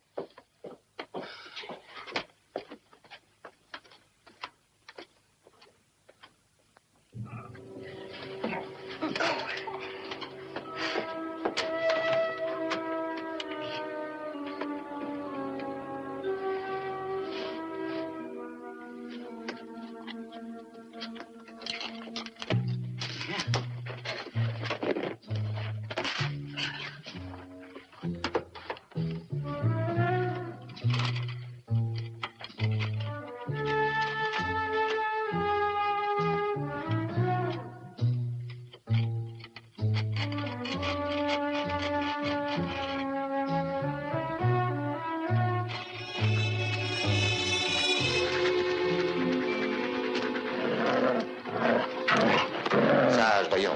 Sage, voyons.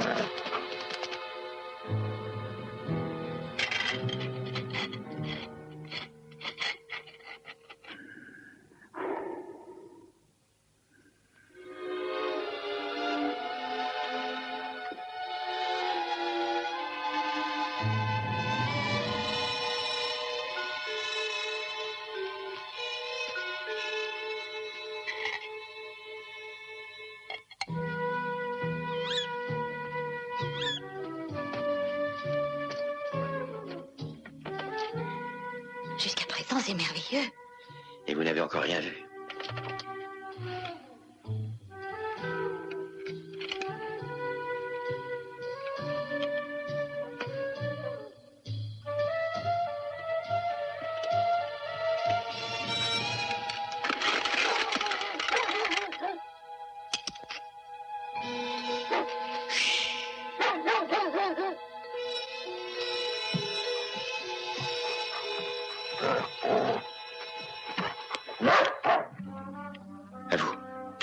Jusqu'à présent, c'est merveilleux. Et vous n'avez encore rien vu. À vous.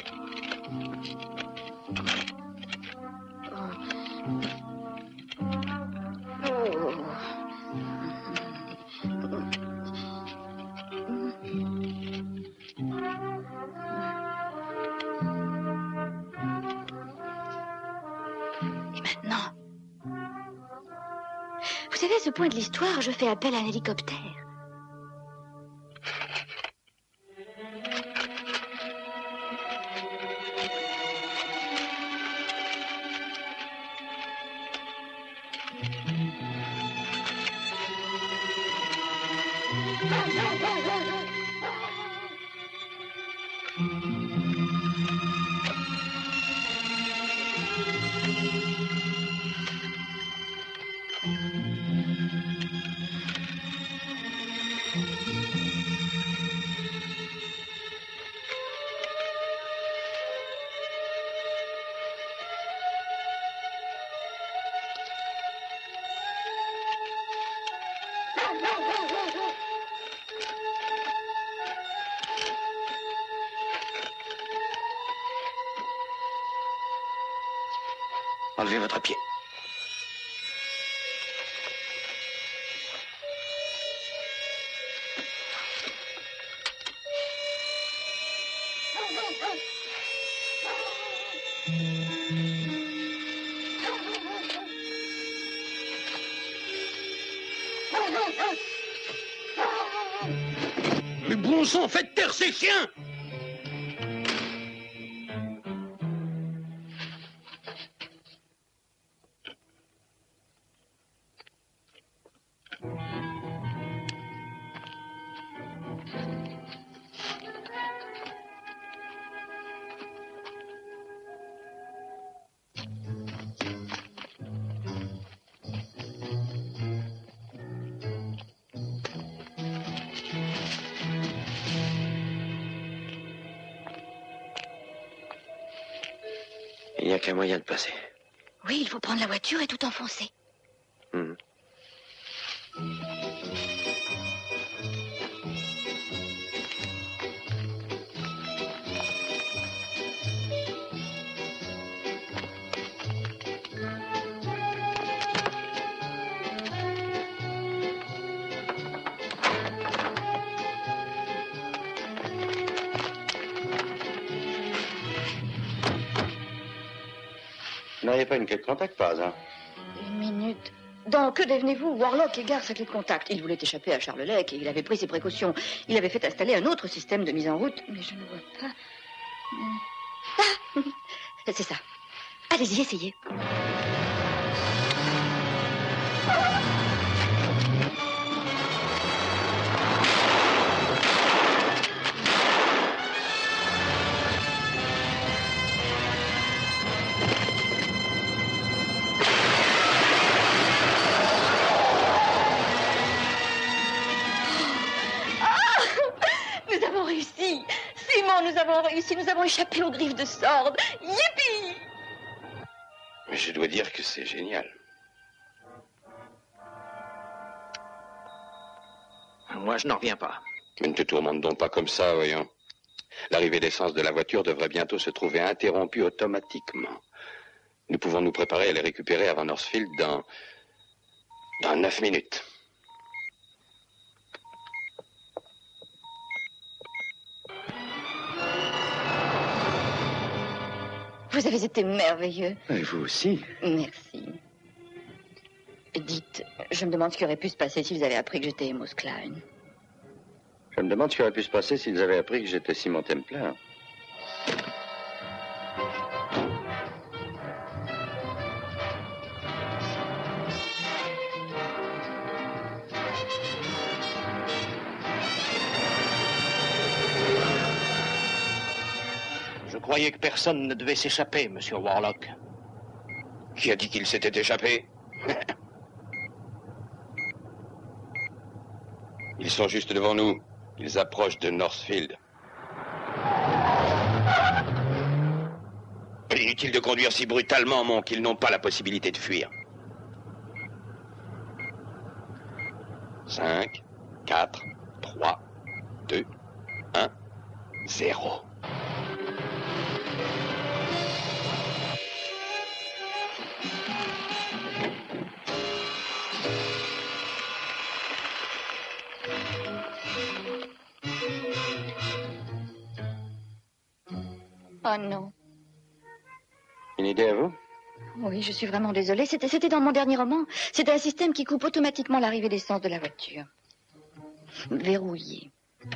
Et maintenant, vous savez, à ce point de l'histoire, je fais appel à un hélicoptère. Enlevez votre pied. Mais bon sang, faites taire ces chiens! Il n'y a qu'un moyen de passer. Oui, il faut prendre la voiture et tout enfoncer. Mmh. Vous n'auriez pas une clé de contact par hasard? Une minute. Dans Que devenez-vous? Warlock égare sa clé de contact. Il voulait échapper à Charles Lake et il avait pris ses précautions. Il avait fait installer un autre système de mise en route, mais je ne vois pas. Ah! C'est ça. Allez-y, essayez. Nous avons réussi, nous avons échappé aux griffes de Sword. Yippee! Mais je dois dire que c'est génial. Moi, je n'en reviens pas. Mais ne te tourmente donc pas comme ça, voyons. L'arrivée d'essence de la voiture devrait bientôt se trouver interrompue automatiquement. Nous pouvons nous préparer à les récupérer avant Northfield dans... dans neuf minutes. Vous avez été merveilleux. Et vous aussi. Merci. Dites, je me demande ce qui aurait pu se passer s'ils avaient appris que j'étais Amos Klein. Je me demande ce qui aurait pu se passer s'ils avaient appris que j'étais Simon Templer. Je croyais que personne ne devait s'échapper, monsieur Warlock. Qui a dit qu'il s'était échappé? Ils sont juste devant nous. Ils approchent de Northfield. Inutile de conduire si brutalement, mon, qu'ils n'ont pas la possibilité de fuir. Cinq, quatre, trois, deux, un, zéro. Oh non. Une idée à vous? Oui, je suis vraiment désolée. C'était, c'était dans mon dernier roman. C'est un système qui coupe automatiquement l'arrivée d'essence de la voiture. Verrouillé.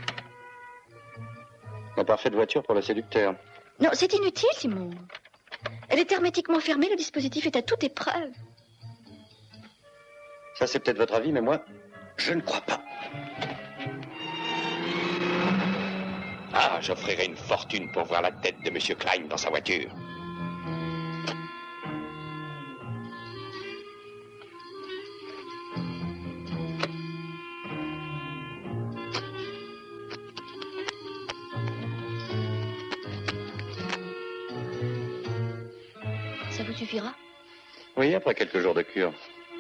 La parfaite voiture pour le séducteur. Non, c'est inutile, Simon. Elle est hermétiquement fermée, le dispositif est à toute épreuve. Ça, c'est peut-être votre avis, mais moi, je ne crois pas. Ah, Ah, j'offrirai une fortune pour voir la tête de Monsieur Klein dans sa voiture. Ça vous suffira? Oui, après quelques jours de cure.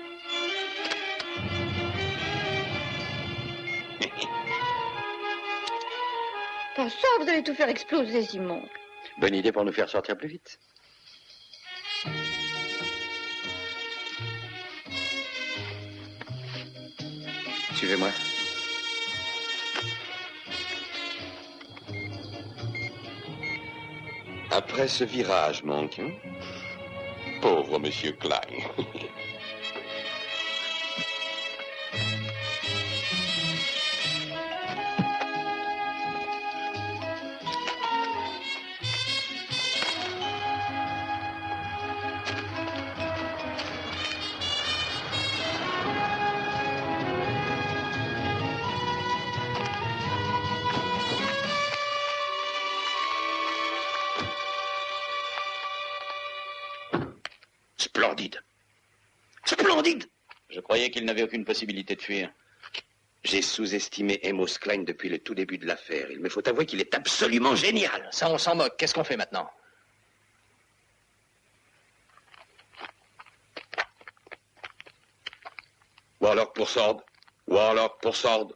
Pas ça, vous allez tout faire exploser, Simon. Bonne idée pour nous faire sortir plus vite. Suivez-moi. Après ce virage, Monk. Hein? Pauvre Monsieur Klein. Splendide. Splendide. Je croyais qu'il n'avait aucune possibilité de fuir. J'ai sous-estimé Amos Klein depuis le tout début de l'affaire. Il me faut avouer qu'il est absolument génial. Ça, on s'en moque. Qu'est-ce qu'on fait maintenant? Warlock pour Sword. Warlock pour Sword.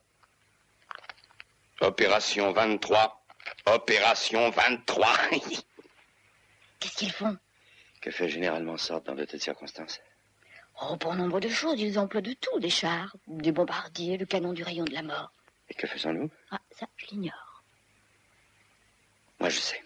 Opération vingt-trois. Opération vingt-trois. Qu'est-ce qu'ils font? Que fait généralement Sword dans de telles circonstances? Oh, pour nombre de choses, ils emploient de tout, des chars, des bombardiers, le canon du rayon de la mort. Et que faisons-nous? Ah, ça, je l'ignore. Moi, je sais.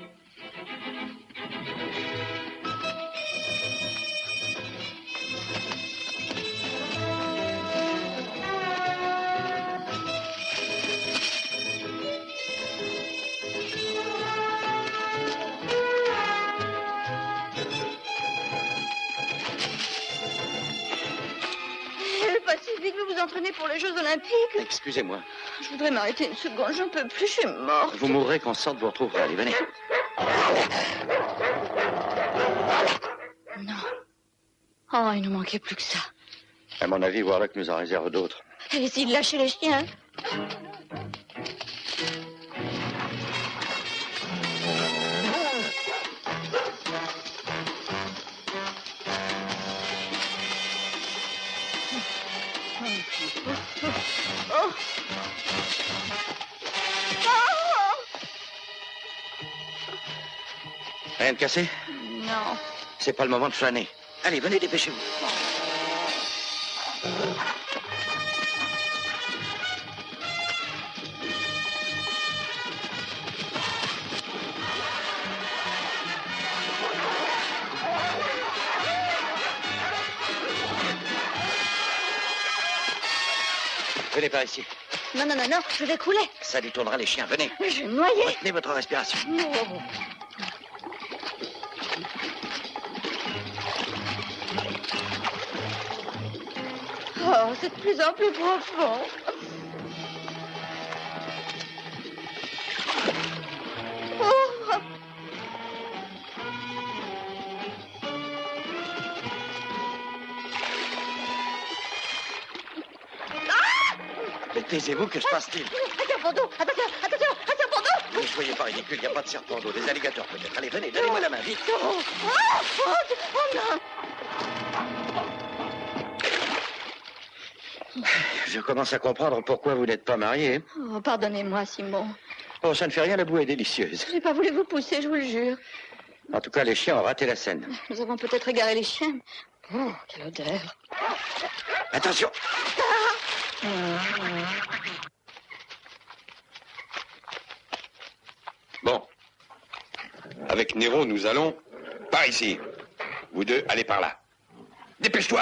Pacifique, vous vous entraînez pour les Jeux Olympiques? Excusez-moi. Je voudrais m'arrêter une seconde, j'en peux plus, je suis morte. Vous mourrez quand Sword vous retrouvera. Allez, venez. Non. Oh, il nous manquait plus que ça. À mon avis, Warlock nous en réserve d'autres. Essayez de lâcher les chiens. Oh. Rien de cassé? Non. C'est pas le moment de flâner. Allez, venez, dépêchez-vous. Venez par ici. Non, non, non, non, je vais couler. Ça détournera les chiens. Venez. Mais je vais me noyer. Retenez votre respiration. Oh. Oh, c'est de plus en plus profond. Oh. Mais taisez-vous, que se passe-t-il? Un serpent d'eau. Attention, attention, un serpent d'eau. Ne soyez pas ridicule, il n'y a pas de serpent d'eau. Des alligators peut-être. Allez, venez, donnez-moi la main, vite. Oh, oh, oh, oh non. Je commence à comprendre pourquoi vous n'êtes pas marié. Oh, pardonnez-moi, Simon. Oh, ça ne fait rien, la boue est délicieuse. Je n'ai pas voulu vous pousser, je vous le jure. En tout cas, les chiens ont raté la scène. Nous avons peut-être égaré les chiens. Oh, quelle odeur. Attention. Bon. Avec Nero, nous allons par ici. Vous deux, allez par là. Dépêche-toi.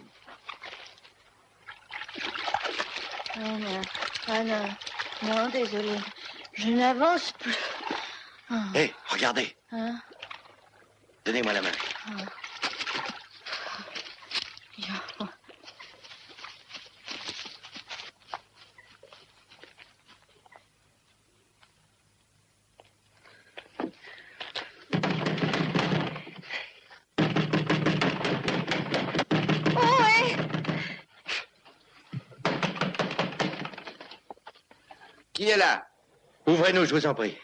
Ah non, ah non, non, désolé. Je n'avance plus. Hé, ah. Hey, regardez. Hein? Donnez-moi la main. Ah. est là. Ouvrez-nous, je vous en prie.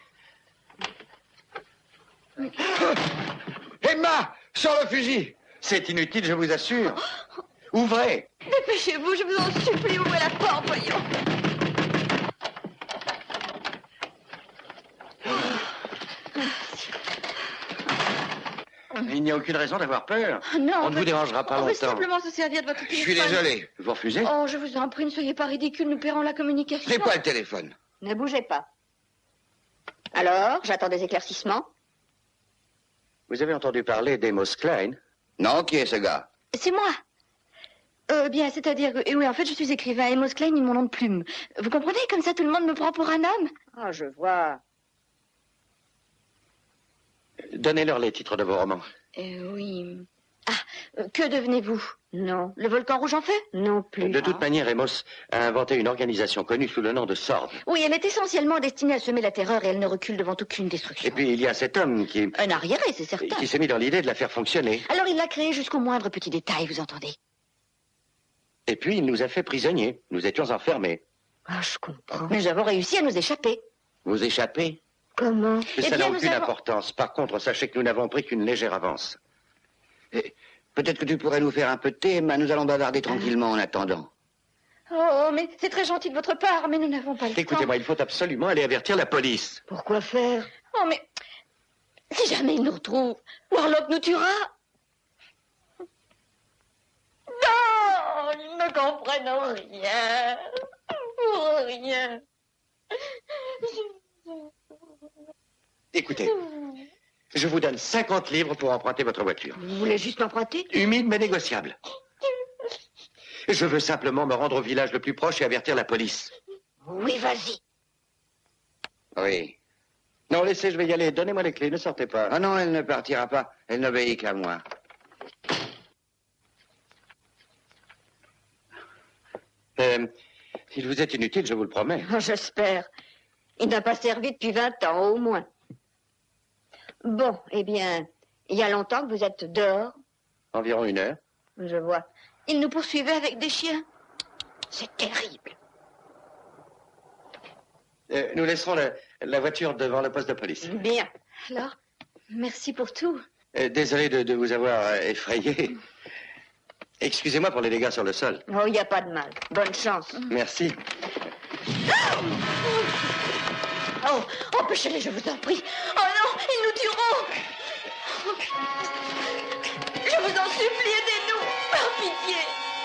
Emma, sors le fusil. C'est inutile, je vous assure. Ouvrez. Dépêchez-vous, je vous en supplie, ouvrez la porte, voyons. Il n'y a aucune raison d'avoir peur. Oh, non, on ne vous dérangera pas on veut longtemps. simplement se servir de votre Je téléphone. suis désolé. Vous refusez? Oh, je vous en prie, ne soyez pas ridicule, nous paierons la communication. C'est quoi le téléphone? Ne bougez pas. Alors, j'attends des éclaircissements. Vous avez entendu parler d'Amos Klein? Non, qui est ce gars? C'est moi. Euh, bien, c'est-à-dire que... Oui, en fait, je suis écrivain. Amos Klein est mon nom de plume. Vous comprenez? Comme ça, tout le monde me prend pour un homme. Ah, je vois. Donnez-leur les titres de vos romans. Euh, oui. Ah, euh, que devenez-vous? Non. Le volcan rouge en feu? Non plus. De toute manière, Amos a inventé une organisation connue sous le nom de S W O R D. Oui, elle est essentiellement destinée à semer la terreur et elle ne recule devant aucune destruction. Et puis, il y a cet homme qui... Un arriéré, c'est certain. qui s'est mis dans l'idée de la faire fonctionner. Alors, il l'a créée jusqu'au moindre petit détail, vous entendez? Et puis, il nous a fait prisonniers. Nous étions enfermés. Ah, je comprends. Nous avons réussi à nous échapper. Vous échappez? Comment? Eh Ça n'a bien, nous aucune avons- importance. Par contre, sachez que nous n'avons pris qu'une légère avance. Eh, peut-être que tu pourrais nous faire un peu de thé, mais nous allons bavarder tranquillement en attendant. Oh, mais c'est très gentil de votre part, mais nous n'avons pas le temps. Écoutez-moi, il faut absolument aller avertir la police. Pourquoi faire? Oh, mais si jamais il nous retrouve, Warlock nous tuera. Non, ils ne comprennent rien. Pour rien. Écoutez, je vous donne cinquante livres pour emprunter votre voiture. Vous voulez juste m'emprunter? Humide mais négociable. Je veux simplement me rendre au village le plus proche et avertir la police. Oui, vas-y. Oui. Non, laissez, je vais y aller. Donnez-moi les clés, ne sortez pas. Ah non, elle ne partira pas. Elle n'obéit qu'à moi. Euh, il vous est inutile, je vous le promets. Oh, j'espère. Il n'a pas servi depuis vingt ans, au moins. Bon, eh bien, il y a longtemps que vous êtes dehors. Environ une heure. Je vois. Ils nous poursuivaient avec des chiens. C'est terrible. Euh, nous laisserons la, la voiture devant le poste de police. Bien. Alors, merci pour tout. Euh, désolé de, de vous avoir euh, effrayé. Excusez-moi pour les dégâts sur le sol. Oh, il n'y a pas de mal. Bonne chance. Merci. Oh, empêchez-les, je vous en prie. Oh non, ils nous tueront. Je vous en supplie, aidez-nous. Par pitié.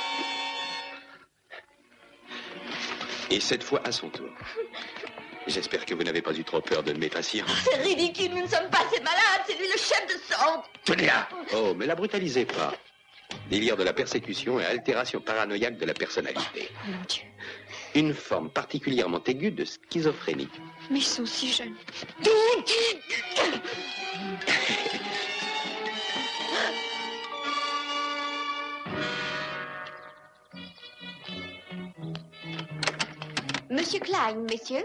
Et cette fois à son tour. J'espère que vous n'avez pas eu trop peur de mes patients. C'est ridicule, nous ne sommes pas assez malades. C'est lui le chef de sorte. Tenez là. Oh, mais la brutalisez pas. Délire de la persécution et altération paranoïaque de la personnalité. Oh, mon Dieu. Une forme particulièrement aiguë de schizophrénie. Mais ils sont si jeunes. Monsieur Klein, messieurs.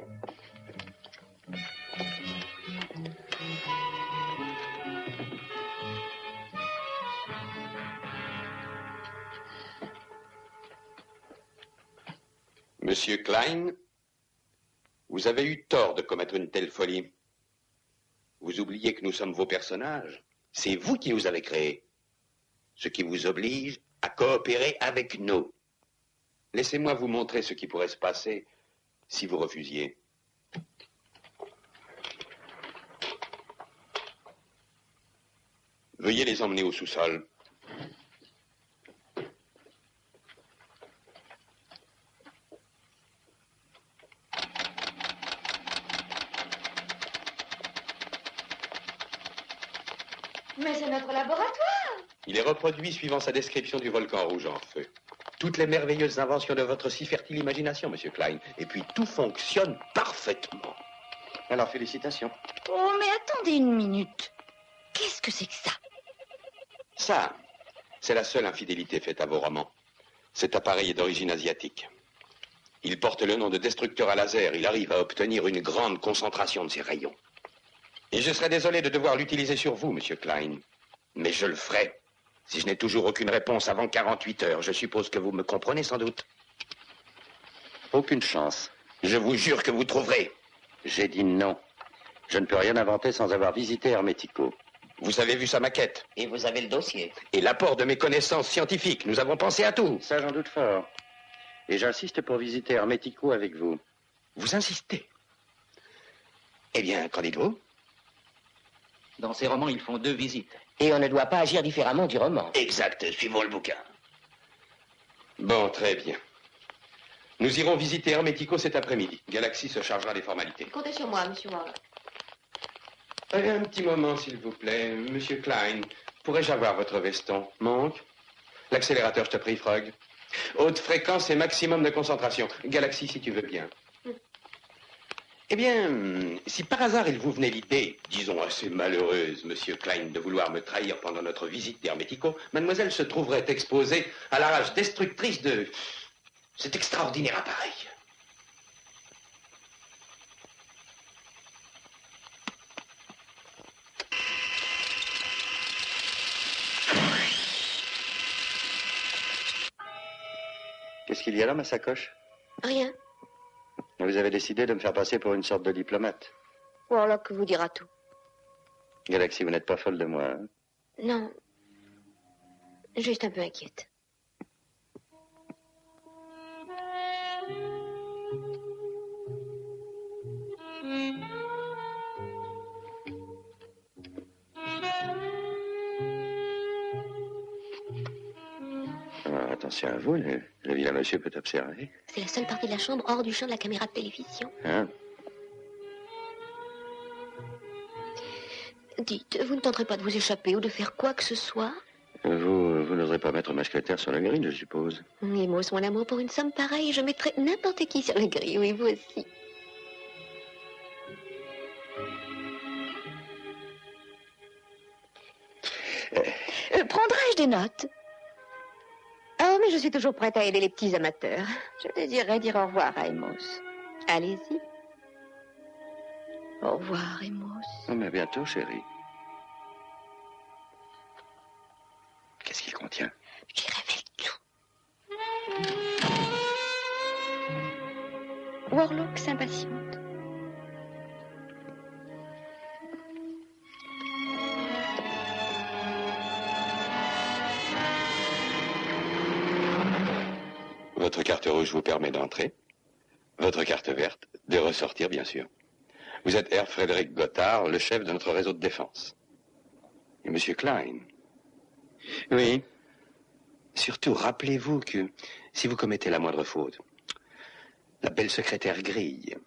Monsieur Klein, vous avez eu tort de commettre une telle folie. Vous oubliez que nous sommes vos personnages. C'est vous qui nous avez créés. Ce qui vous oblige à coopérer avec nous. Laissez-moi vous montrer ce qui pourrait se passer si vous refusiez. Veuillez les emmener au sous-sol. Mais c'est notre laboratoire. Il est reproduit suivant sa description du volcan rouge en feu. Toutes les merveilleuses inventions de votre si fertile imagination, Monsieur Klein. Et puis tout fonctionne parfaitement. Alors, félicitations. Oh, mais attendez une minute. Qu'est-ce que c'est que ça? Ça, c'est la seule infidélité faite à vos romans. Cet appareil est d'origine asiatique. Il porte le nom de destructeur à laser. Il arrive à obtenir une grande concentration de ses rayons. Et je serais désolé de devoir l'utiliser sur vous, Monsieur Klein. Mais je le ferai. Si je n'ai toujours aucune réponse avant quarante-huit heures, je suppose que vous me comprenez sans doute. Aucune chance. Je vous jure que vous trouverez. J'ai dit non. Je ne peux rien inventer sans avoir visité Hermetico. Vous avez vu sa maquette. Et vous avez le dossier. Et l'apport de mes connaissances scientifiques. Nous avons pensé à tout. Ça, j'en doute fort. Et j'insiste pour visiter Hermetico avec vous. Vous insistez? Eh bien, qu'en dites-vous? Dans ces romans, ils font deux visites. Et on ne doit pas agir différemment du roman. Exact, suivons le bouquin. Bon, très bien. Nous irons visiter Hermetico cet après-midi. Galaxy se chargera des formalités. Comptez sur moi, monsieur Warlock. Allez, un petit moment, s'il vous plaît. Monsieur Klein, pourrais-je avoir votre veston? Monk? L'accélérateur, je te prie, Frog. Haute fréquence et maximum de concentration. Galaxy, si tu veux bien. Mm. Eh bien, si par hasard il vous venait l'idée, disons assez malheureuse, monsieur Klein, de vouloir me trahir pendant notre visite d'Hermetico, mademoiselle se trouverait exposée à la rage destructrice de cet extraordinaire appareil. Qu'est-ce qu'il y a dans ma sacoche? Rien. Vous avez décidé de me faire passer pour une sorte de diplomate. Warlock vous dira tout. Galaxy, vous n'êtes pas folle de moi, hein? Non. Juste un peu inquiète. Alors, attention à vous, le, le vilain monsieur peut observer. C'est la seule partie de la chambre hors du champ de la caméra de télévision. Hein? Dites, vous ne tenterez pas de vous échapper ou de faire quoi que ce soit? Vous, vous n'oserez pas mettre ma secrétaire sur la grille, je suppose. Et moi, mon amour, pour une somme pareille, je mettrais n'importe qui sur la grille, oui, vous aussi. Euh, Prendrais-je des notes? Oh, mais je suis toujours prête à aider les petits amateurs. Je désirerais dire au revoir à Amos. Allez-y. Au revoir, Amos. Oh, mais à bientôt, chérie. Qu'est-ce qu'il contient? J'y révèle tout. Warlock s'impatiente. Votre carte rouge vous permet d'entrer. Votre carte verte, de ressortir, bien sûr. Vous êtes Herr Frédéric Gothard, le chef de notre réseau de défense. Et monsieur Klein. Oui. Surtout, rappelez-vous que si vous commettez la moindre faute, la belle secrétaire grille.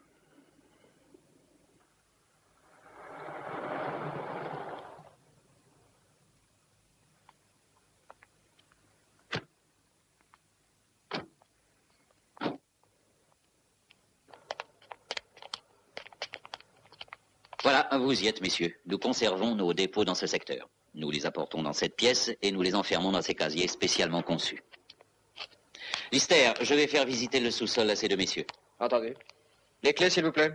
Voilà, vous y êtes, messieurs. Nous conservons nos dépôts dans ce secteur. Nous les apportons dans cette pièce et nous les enfermons dans ces casiers spécialement conçus. Lister, je vais faire visiter le sous-sol à ces deux messieurs. Entendu. Les clés, s'il vous plaît.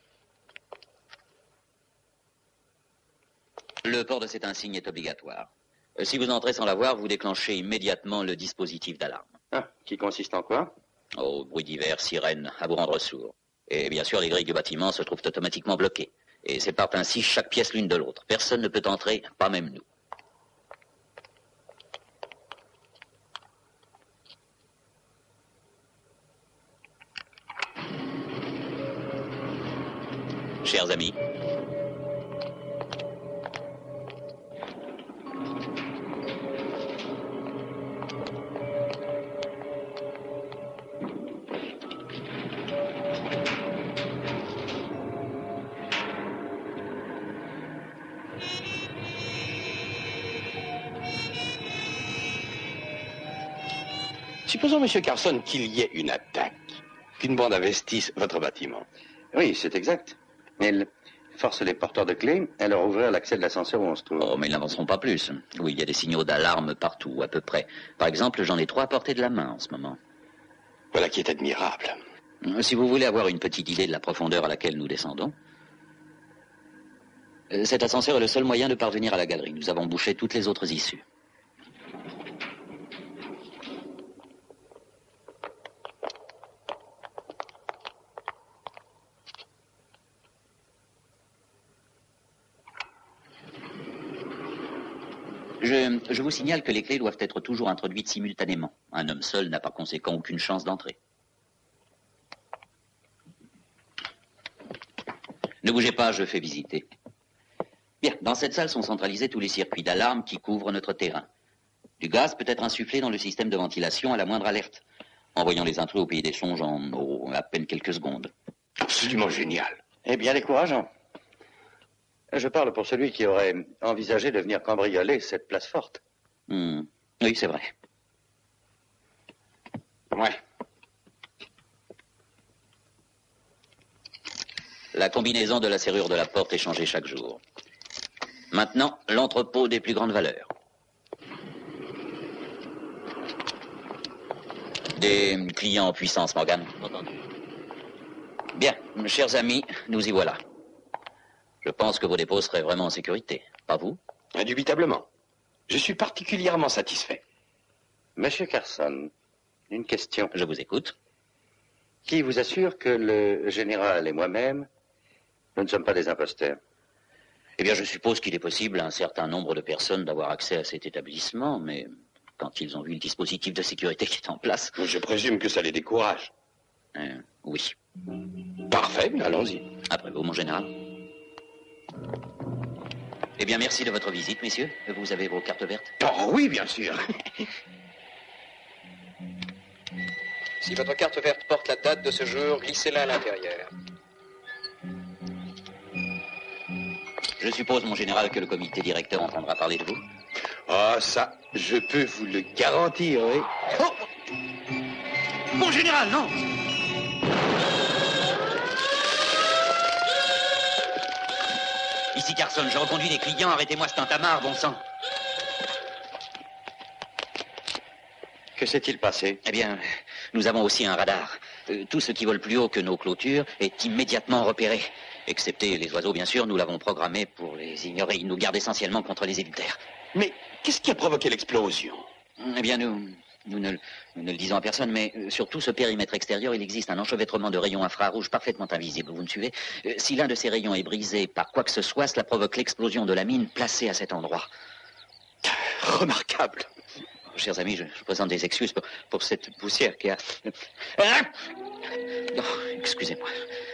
Le port de cet insigne est obligatoire. Si vous entrez sans l'avoir, vous déclenchez immédiatement le dispositif d'alarme. Ah, qui consiste en quoi? Oh, bruit divers, sirène, à vous rendre sourd. Et bien sûr, les grilles du bâtiment se trouvent automatiquement bloquées. Et séparent ainsi chaque pièce l'une de l'autre. Personne ne peut entrer, pas même nous. Chers amis, supposons, monsieur Carson, qu'il y ait une attaque, qu'une bande investisse votre bâtiment. Oui, c'est exact. Elle force les porteurs de clés à leur ouvrir l'accès de l'ascenseur où on se trouve. Oh, mais ils n'avanceront pas plus. Oui, il y a des signaux d'alarme partout, à peu près. Par exemple, j'en ai trois à portée de la main en ce moment. Voilà qui est admirable. Si vous voulez avoir une petite idée de la profondeur à laquelle nous descendons, cet ascenseur est le seul moyen de parvenir à la galerie. Nous avons bouché toutes les autres issues. Je, je vous signale que les clés doivent être toujours introduites simultanément. Un homme seul n'a par conséquent aucune chance d'entrer. Ne bougez pas, je fais visiter. Bien, dans cette salle sont centralisés tous les circuits d'alarme qui couvrent notre terrain. Du gaz peut être insufflé dans le système de ventilation à la moindre alerte, envoyant les intrus au pays des songes en oh, à peine quelques secondes. Absolument génial. Eh bien décourageant. Je parle pour celui qui aurait envisagé de venir cambrioler cette place forte. Hmm. Oui, c'est vrai. Ouais. La combinaison de la serrure de la porte est changée chaque jour. Maintenant, l'entrepôt des plus grandes valeurs. Des clients en puissance, Morgan. Bien, chers amis, nous y voilà. Je pense que vos dépôts seraient vraiment en sécurité, pas vous? Indubitablement. Je suis particulièrement satisfait. Monsieur Carson, une question. Je vous écoute. Qui vous assure que le général et moi-même, nous ne sommes pas des imposteurs? Eh bien, je suppose qu'il est possible à un certain nombre de personnes d'avoir accès à cet établissement, mais quand ils ont vu le dispositif de sécurité qui est en place... Je présume que ça les décourage. Euh, oui. Parfait, allons-y. Après vous, mon général. Eh bien, merci de votre visite, messieurs. Vous avez vos cartes vertes? Oh oui, bien sûr. Si votre carte verte porte la date de ce jour, glissez-la à l'intérieur. Je suppose, mon général, que le comité directeur entendra parler de vous. Ah, ça, je peux vous le garantir, oui. Oh! Mon général, non! Ici Carson, je reconduis les clients, arrêtez-moi ce tintamarre, bon sang. Que s'est-il passé? Eh bien, nous avons aussi un radar. Euh, tout ce qui vole plus haut que nos clôtures est immédiatement repéré. Excepté les oiseaux, bien sûr, nous l'avons programmé pour les ignorer. Ils nous gardent essentiellement contre les édultères. Mais qu'est-ce qui a provoqué l'explosion? Eh bien, nous, nous, ne, nous ne le disons à personne, mais euh, sur tout ce périmètre extérieur, il existe un enchevêtrement de rayons infrarouges parfaitement invisibles. Vous me suivez? Euh, Si l'un de ces rayons est brisé par quoi que ce soit, cela provoque l'explosion de la mine placée à cet endroit. Remarquable. Chers amis, je, je présente des excuses pour, pour cette poussière qui a... Hein? Oh, excusez-moi.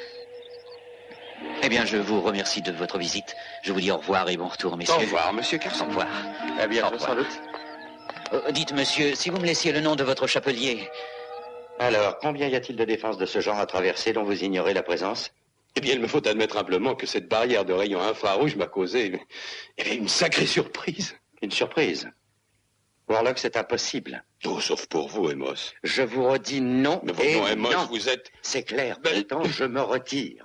Eh bien, je vous remercie de votre visite. Je vous dis au revoir et bon retour, messieurs. Au revoir, monsieur Carson. Au revoir. À bientôt, sans doute. Euh, dites, monsieur, si vous me laissiez le nom de votre chapelier... Alors, combien y a-t-il de défenses de ce genre à traverser dont vous ignorez la présence? Eh bien, il me faut admettre humblement que cette barrière de rayons infrarouges m'a causé eh bien, une sacrée surprise. Une surprise? Warlock, c'est impossible. Oh, sauf pour vous, Amos. Je vous redis non. Mais et non, Amos, non. vous êtes... C'est clair. Ben... Pourtant, je me retire.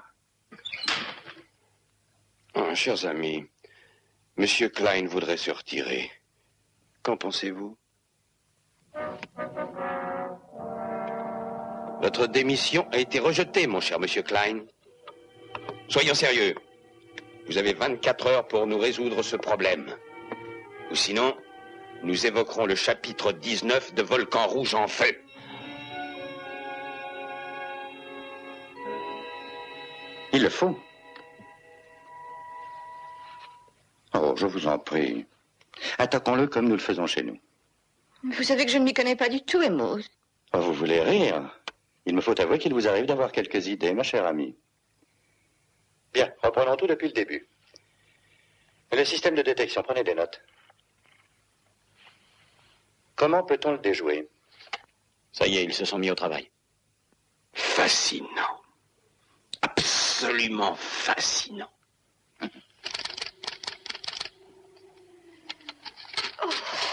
Oh, chers amis, Monsieur Klein voudrait se retirer. Qu'en pensez-vous? Votre démission a été rejetée, mon cher Monsieur Klein. Soyons sérieux. Vous avez vingt-quatre heures pour nous résoudre ce problème. Ou sinon, nous évoquerons le chapitre dix-neuf de Volcan Rouge en feu. Il le faut. Oh, je vous en prie. Attaquons-le comme nous le faisons chez nous. Vous savez que je ne m'y connais pas du tout, Amos. Oh, vous voulez rire? Il me faut avouer qu'il vous arrive d'avoir quelques idées, ma chère amie. Bien, reprenons tout depuis le début. Le système de détection, prenez des notes. Comment peut-on le déjouer? Ça y est, ils se sont mis au travail. Fascinant. Absolument fascinant. Oh.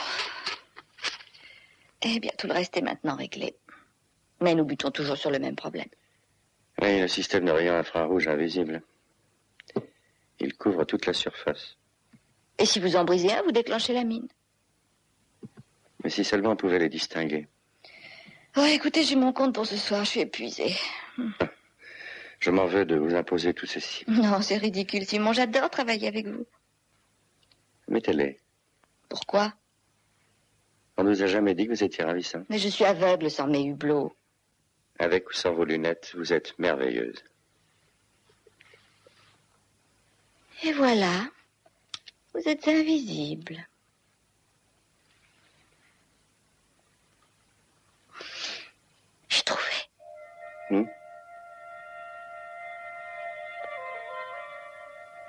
Eh bien, tout le reste est maintenant réglé. Mais nous butons toujours sur le même problème. Oui, le système de rayons infrarouges invisible. Il couvre toute la surface. Et si vous en brisez un, vous déclenchez la mine. Mais si seulement on pouvait les distinguer. Oh, écoutez, j'ai mon compte pour ce soir, je suis épuisée. Je m'en veux de vous imposer tout ceci. Non, c'est ridicule, Simon, j'adore travailler avec vous. Mettez-les. Pourquoi? On nous a jamais dit que vous étiez ravissante. Mais je suis aveugle sans mes hublots. Avec ou sans vos lunettes, vous êtes merveilleuse. Et voilà, vous êtes invisible.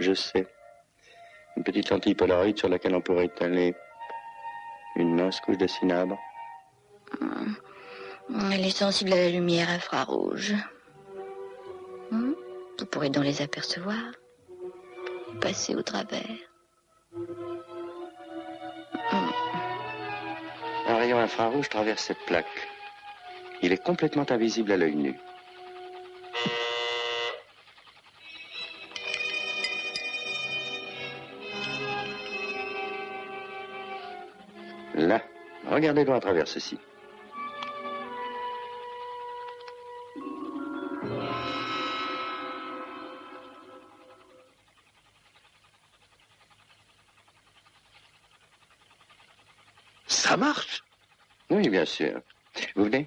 Je sais. Une petite lentille Polaroid sur laquelle on pourrait étaler une mince couche de cinabre. Hum. Elle est sensible à la lumière infrarouge. Hum? Vous pourrez donc les apercevoir. Passer au travers. Hum. Un rayon infrarouge traverse cette plaque. Il est complètement invisible à l'œil nu. Là, regardez-le à travers ceci. Ça marche? Oui, bien sûr. Vous venez?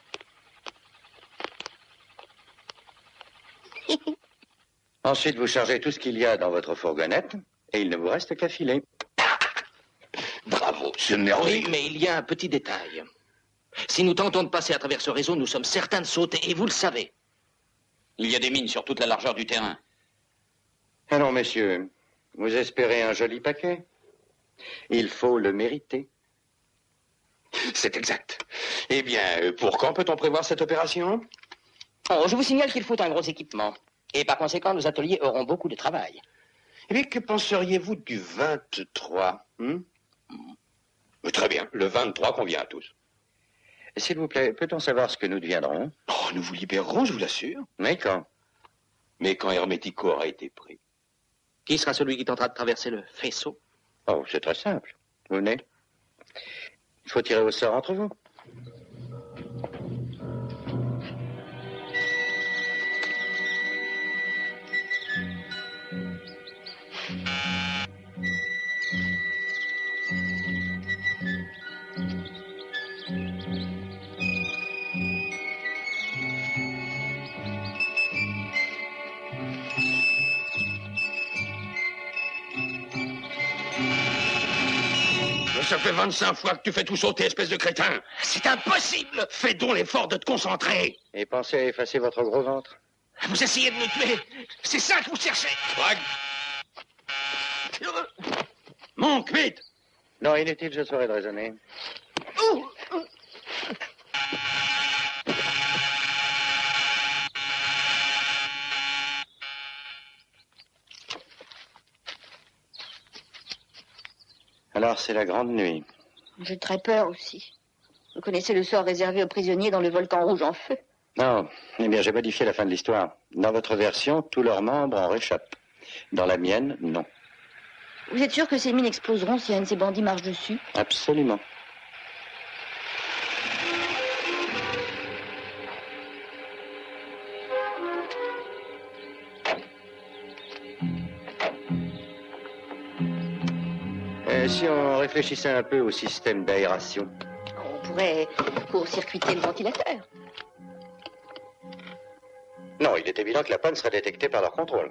Ensuite, vous chargez tout ce qu'il y a dans votre fourgonnette et il ne vous reste qu'à filer. Bravo, c'est merveilleux. Oui, mais il y a un petit détail. Si nous tentons de passer à travers ce réseau, nous sommes certains de sauter, et vous le savez. Il y a des mines sur toute la largeur du terrain. Alors, messieurs, vous espérez un joli paquet? Il faut le mériter. C'est exact. Eh bien, pour quand peut-on prévoir cette opération? Oh, je vous signale qu'il faut un gros équipement. Et par conséquent, nos ateliers auront beaucoup de travail. Eh bien, que penseriez-vous du vingt-trois hmm? Très bien, le vingt-trois convient à tous. S'il vous plaît, peut-on savoir ce que nous deviendrons? Oh, nous vous libérerons, je vous l'assure. Mais quand? Mais quand Hermetico aura été pris. Qui sera celui qui tentera de traverser le faisceau? Oh, c'est très simple. Vous venez? Il faut tirer au sort entre vous. Ça fait vingt-cinq fois que tu fais tout sauter, espèce de crétin. C'est impossible. Fais donc l'effort de te concentrer. Et pensez à effacer votre gros ventre. Vous essayez de me tuer. C'est ça que vous cherchez. Frog. Monk, vite. Non, inutile, je saurai de raisonner. Oh. Alors, c'est la grande nuit. J'ai très peur aussi. Vous connaissez le sort réservé aux prisonniers dans le volcan rouge en feu? Non. Eh bien, j'ai modifié la fin de l'histoire. Dans votre version, tous leurs membres en réchappent. Dans la mienne, non. Vous êtes sûr que ces mines exploseront si un de ces bandits marche dessus? Absolument. Et si on réfléchissait un peu au système d'aération? On pourrait court-circuiter le ventilateur. Non, il est évident que la panne serait détectée par leur contrôle.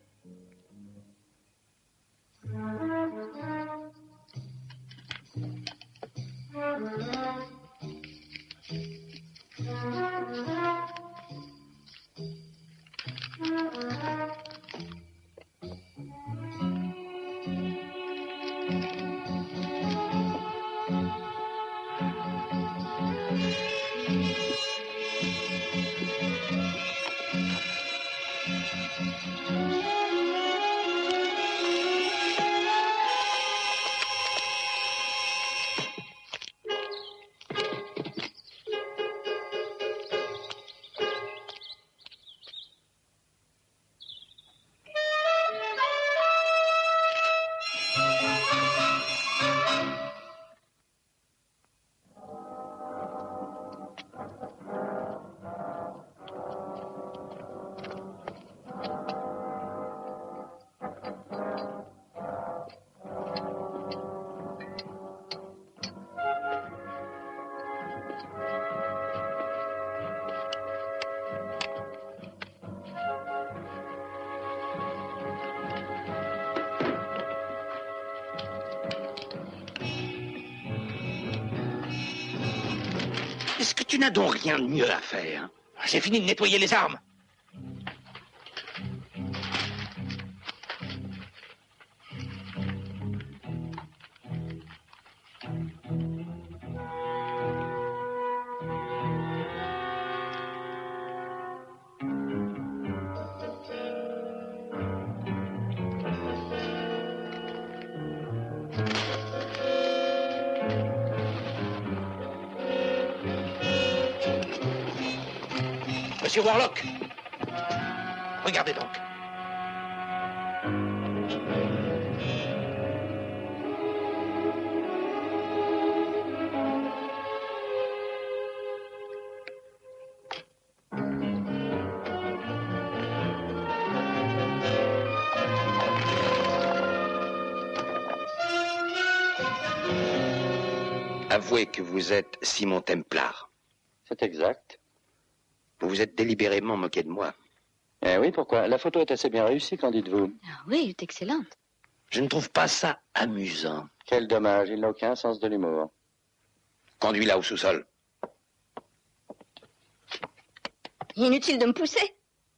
Est-ce que tu n'as donc rien de mieux à faire? J'ai fini de nettoyer les armes. Monsieur Warlock, regardez donc. Avouez que vous êtes Simon Templar. C'est exact. Vous vous êtes délibérément moqué de moi. Eh oui, pourquoi? La photo est assez bien réussie, qu'en dites-vous? Ah oui, elle est excellente. Je ne trouve pas ça amusant. Quel dommage, il n'a aucun sens de l'humour. Conduis-la au sous-sol. Inutile de me pousser.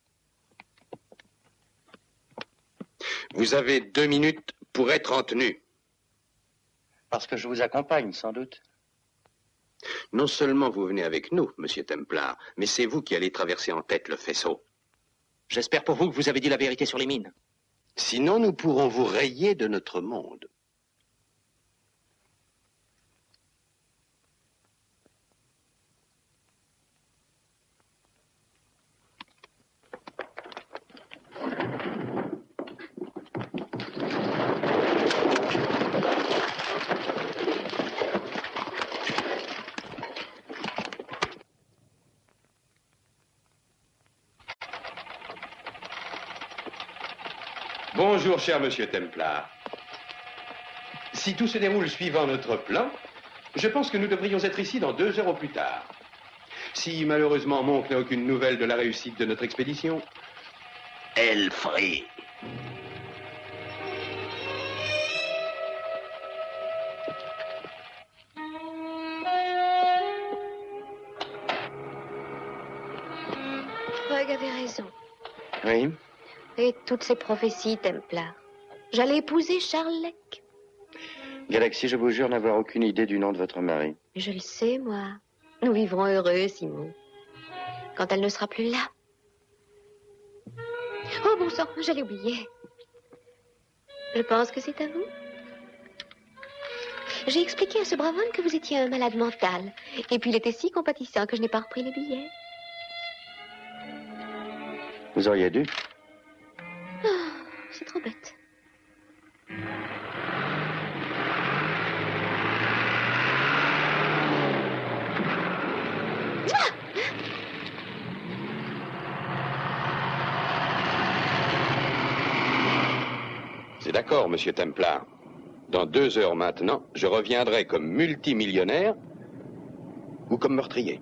Vous avez deux minutes pour être en tenue. Parce que je vous accompagne, sans doute. Non seulement vous venez avec nous, monsieur Templar, mais c'est vous qui allez traverser en tête le faisceau. J'espère pour vous que vous avez dit la vérité sur les mines. Sinon, nous pourrons vous rayer de notre monde. Bonjour, cher monsieur Templar. Si tout se déroule suivant notre plan, je pense que nous devrions être ici dans deux heures au plus tard. Si malheureusement Monk n'a aucune nouvelle de la réussite de notre expédition... Elfrey. Freud avait raison. Oui? Et toutes ces prophéties, Templar. J'allais épouser Charles Lake. Galaxy, je vous jure n'avoir aucune idée du nom de votre mari. Je le sais, moi. Nous vivrons heureux, Simon. Quand elle ne sera plus là. Oh, bon sang, j'allais oublier. Je pense que c'est à vous. J'ai expliqué à ce brave homme que vous étiez un malade mental. Et puis il était si compatissant que je n'ai pas repris les billets. Vous auriez dû. Oh, c'est trop bête. C'est d'accord, monsieur Templar. Dans deux heures maintenant, je reviendrai comme multimillionnaire ou comme meurtrier.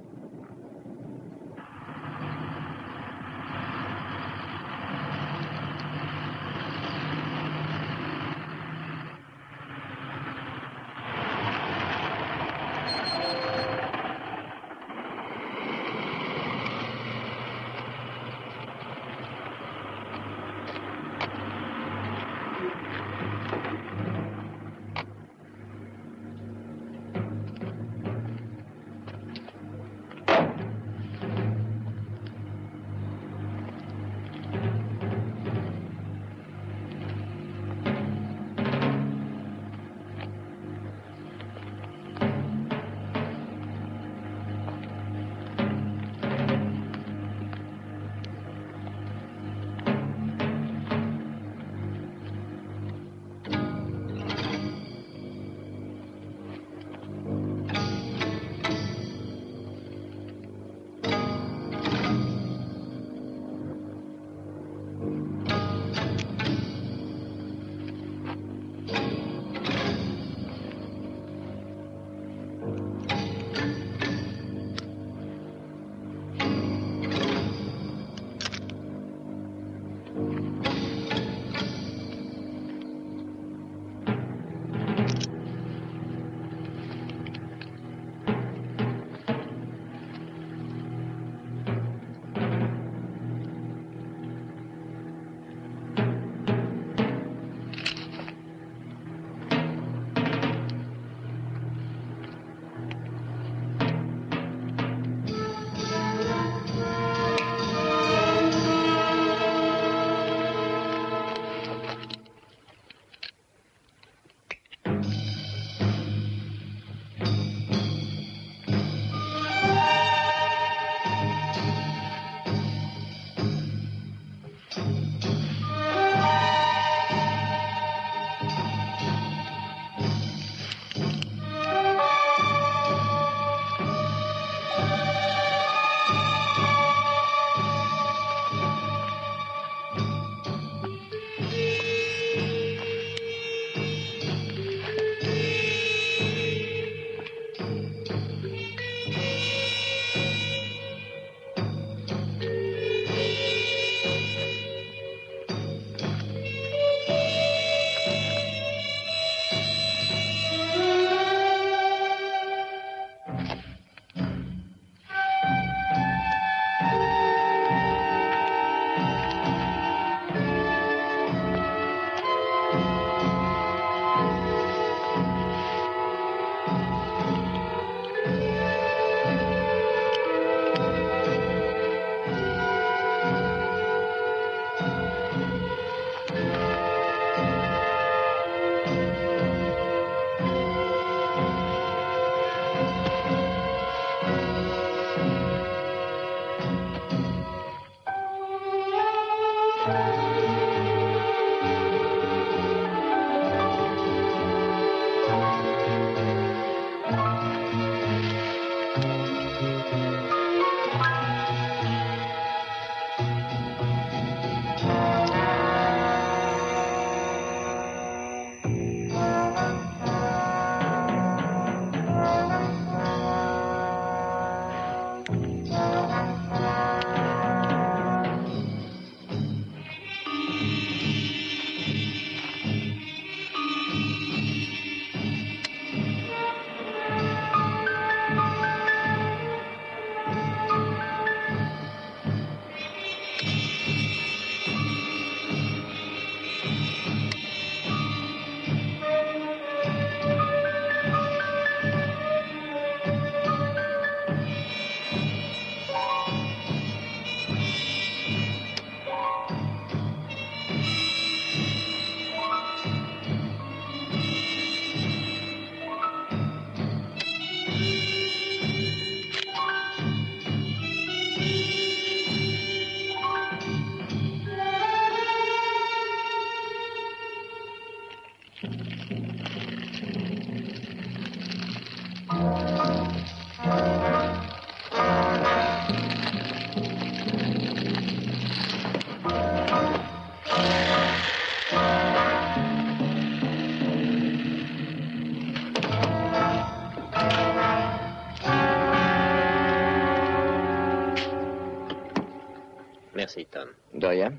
Merci, Tom. De rien.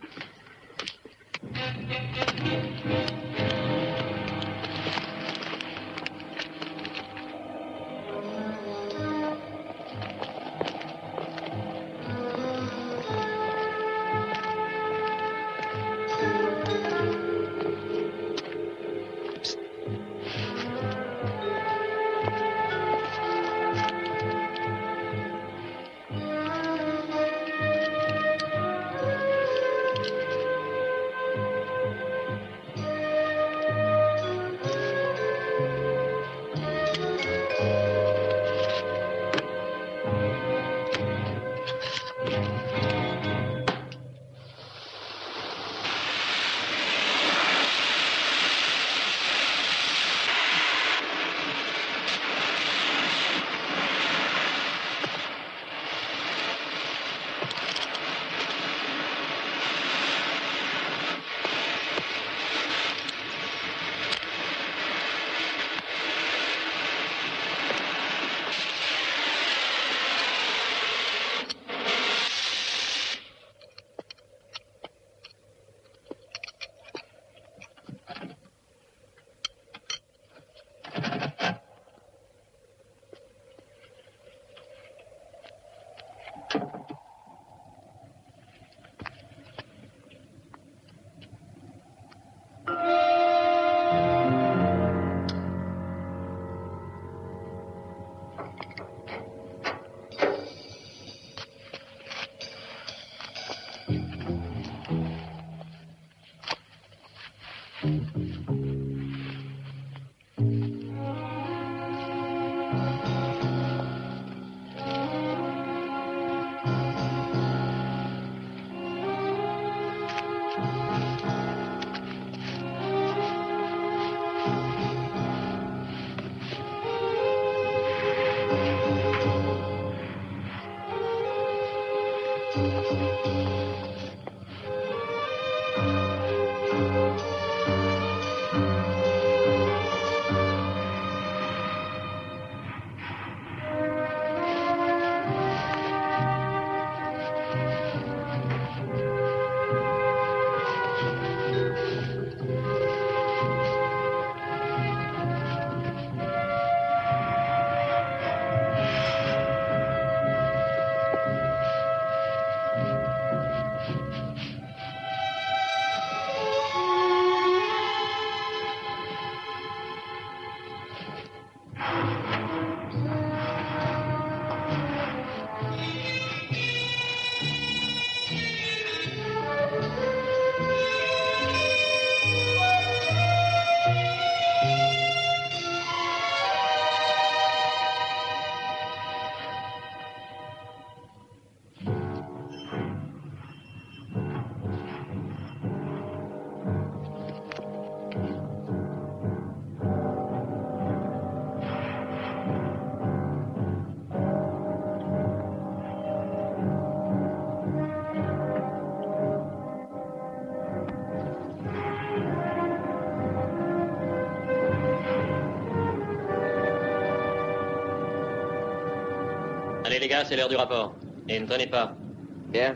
Allez les gars, c'est l'heure du rapport. Et ne traînez pas. Bien.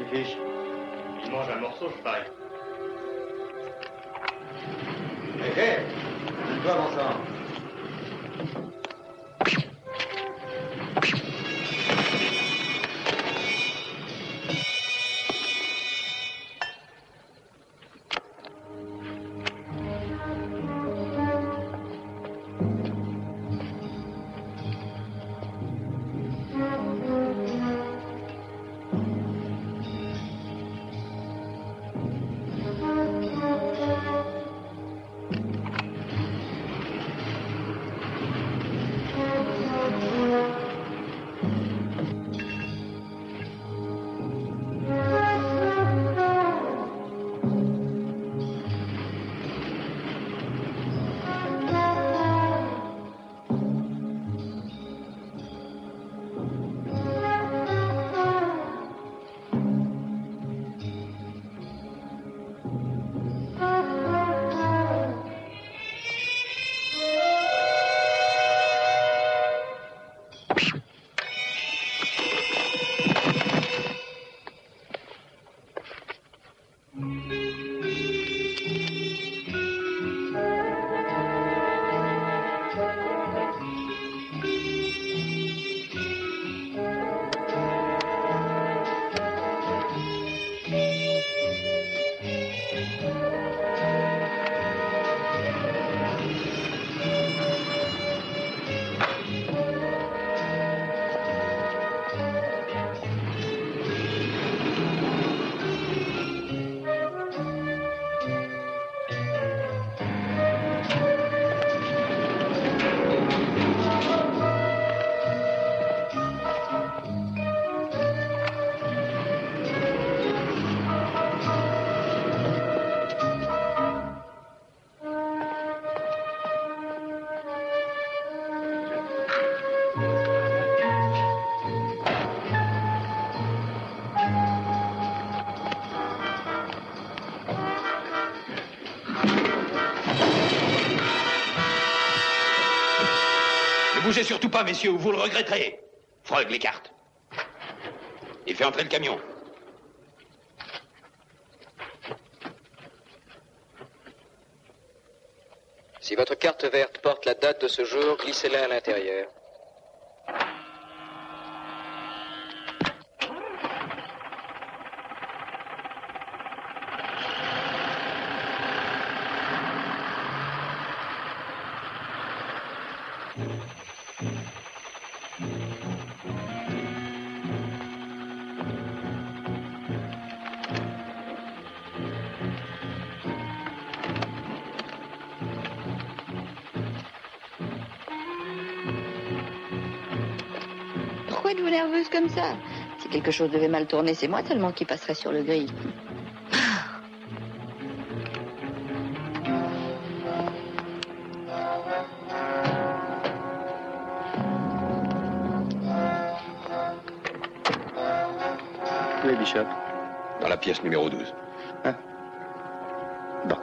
ces fiches? Ils mangent un morceau, je parie. Hé, hé, une doigt ensemble. Bougez surtout pas, messieurs, ou vous le regretterez. Frog, les cartes. Et fais entrer le camion. Si votre carte verte porte la date de ce jour, glissez-la à l'intérieur. Pourquoi êtes-vous nerveuse comme ça? Si quelque chose devait mal tourner, c'est moi seulement qui passerait sur le gris. Où est Bishop? Dans la pièce numéro douze. Hein? Bon.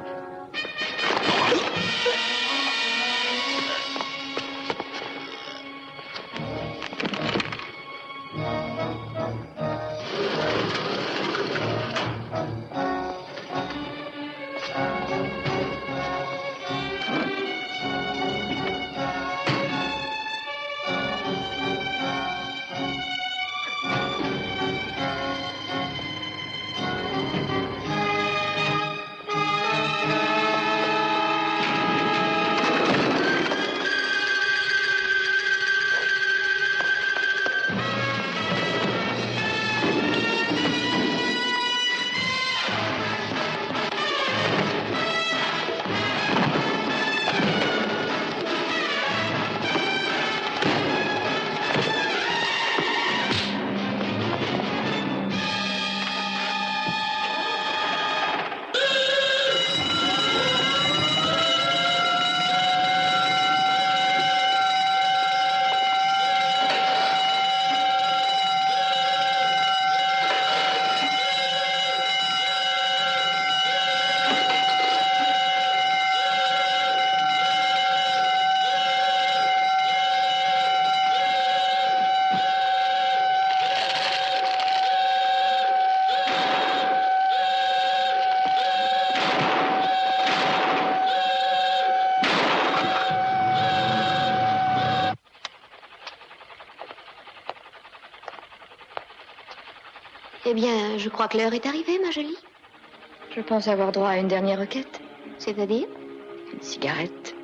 Eh bien, je crois que l'heure est arrivée, ma jolie. Je pense avoir droit à une dernière requête. C'est-à-dire? Une cigarette.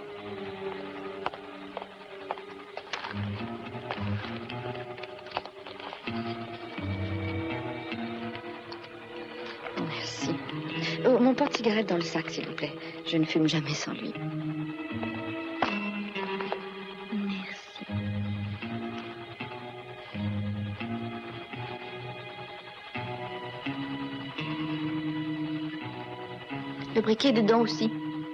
Merci. Oh, mon porte-cigarette dans le sac, s'il vous plaît. Je ne fume jamais sans lui. Le briquet dedans aussi.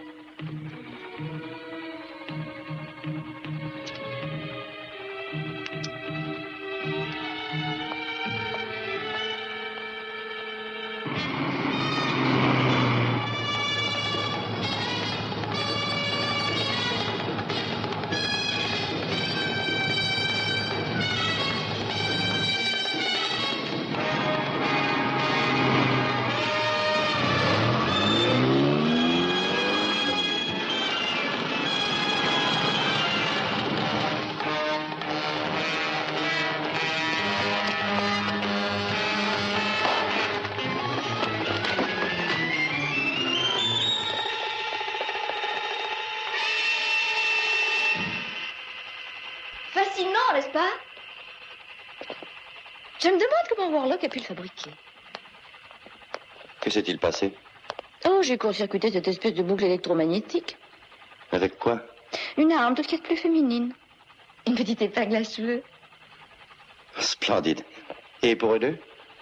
N'est-ce pas? Je me demande comment Warlock a pu le fabriquer. Que s'est-il passé? Oh, j'ai court-circuité cette espèce de boucle électromagnétique. Avec quoi? Une arme, tout ce qu'il y a de plus féminine. Une petite épingle à cheveux. Splendide. Et pour eux deux?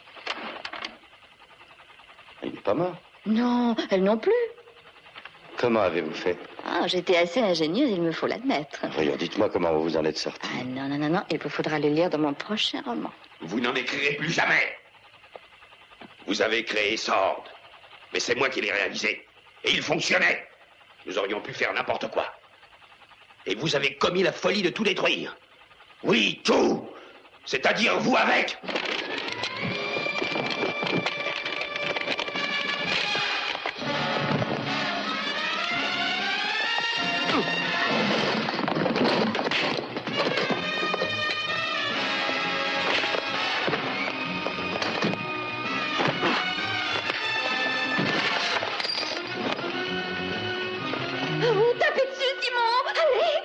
Il n'est pas mort. Non, elle non plus. Comment avez-vous fait? Ah, j'étais assez ingénieuse, il me faut l'admettre. Voyons, dites-moi comment vous en êtes sorti. Ah non, non, non, non, il vous faudra le lire dans mon prochain roman. Vous n'en écrirez plus jamais. Vous avez créé Sword, mais c'est moi qui l'ai réalisé. Et il fonctionnait. Nous aurions pu faire n'importe quoi. Et vous avez commis la folie de tout détruire. Oui, tout. C'est-à-dire vous avec. Vous tapez dessus, Simon! Allez!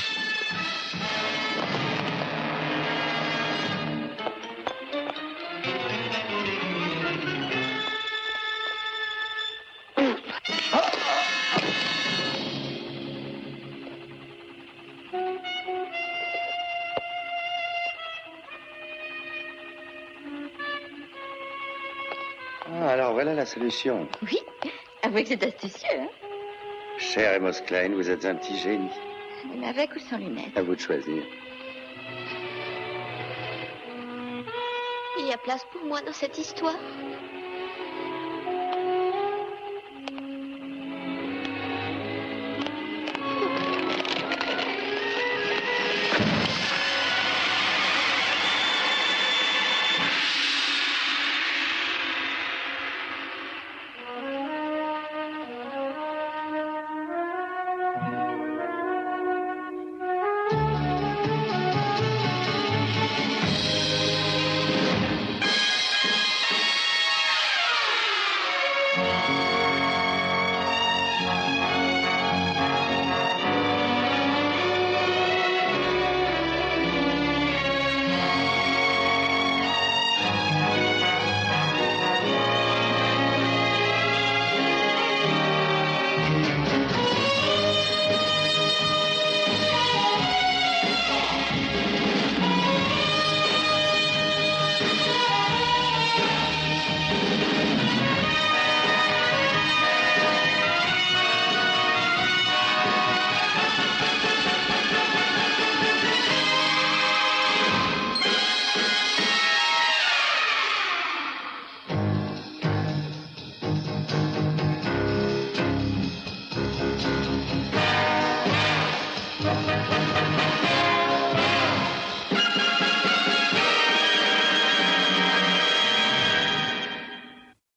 Ah, alors voilà la solution. Oui, avouez que c'est astucieux, hein? Cher Amos Klein, vous êtes un petit génie. Mais avec ou sans lunettes? À vous de choisir. Il y a place pour moi dans cette histoire.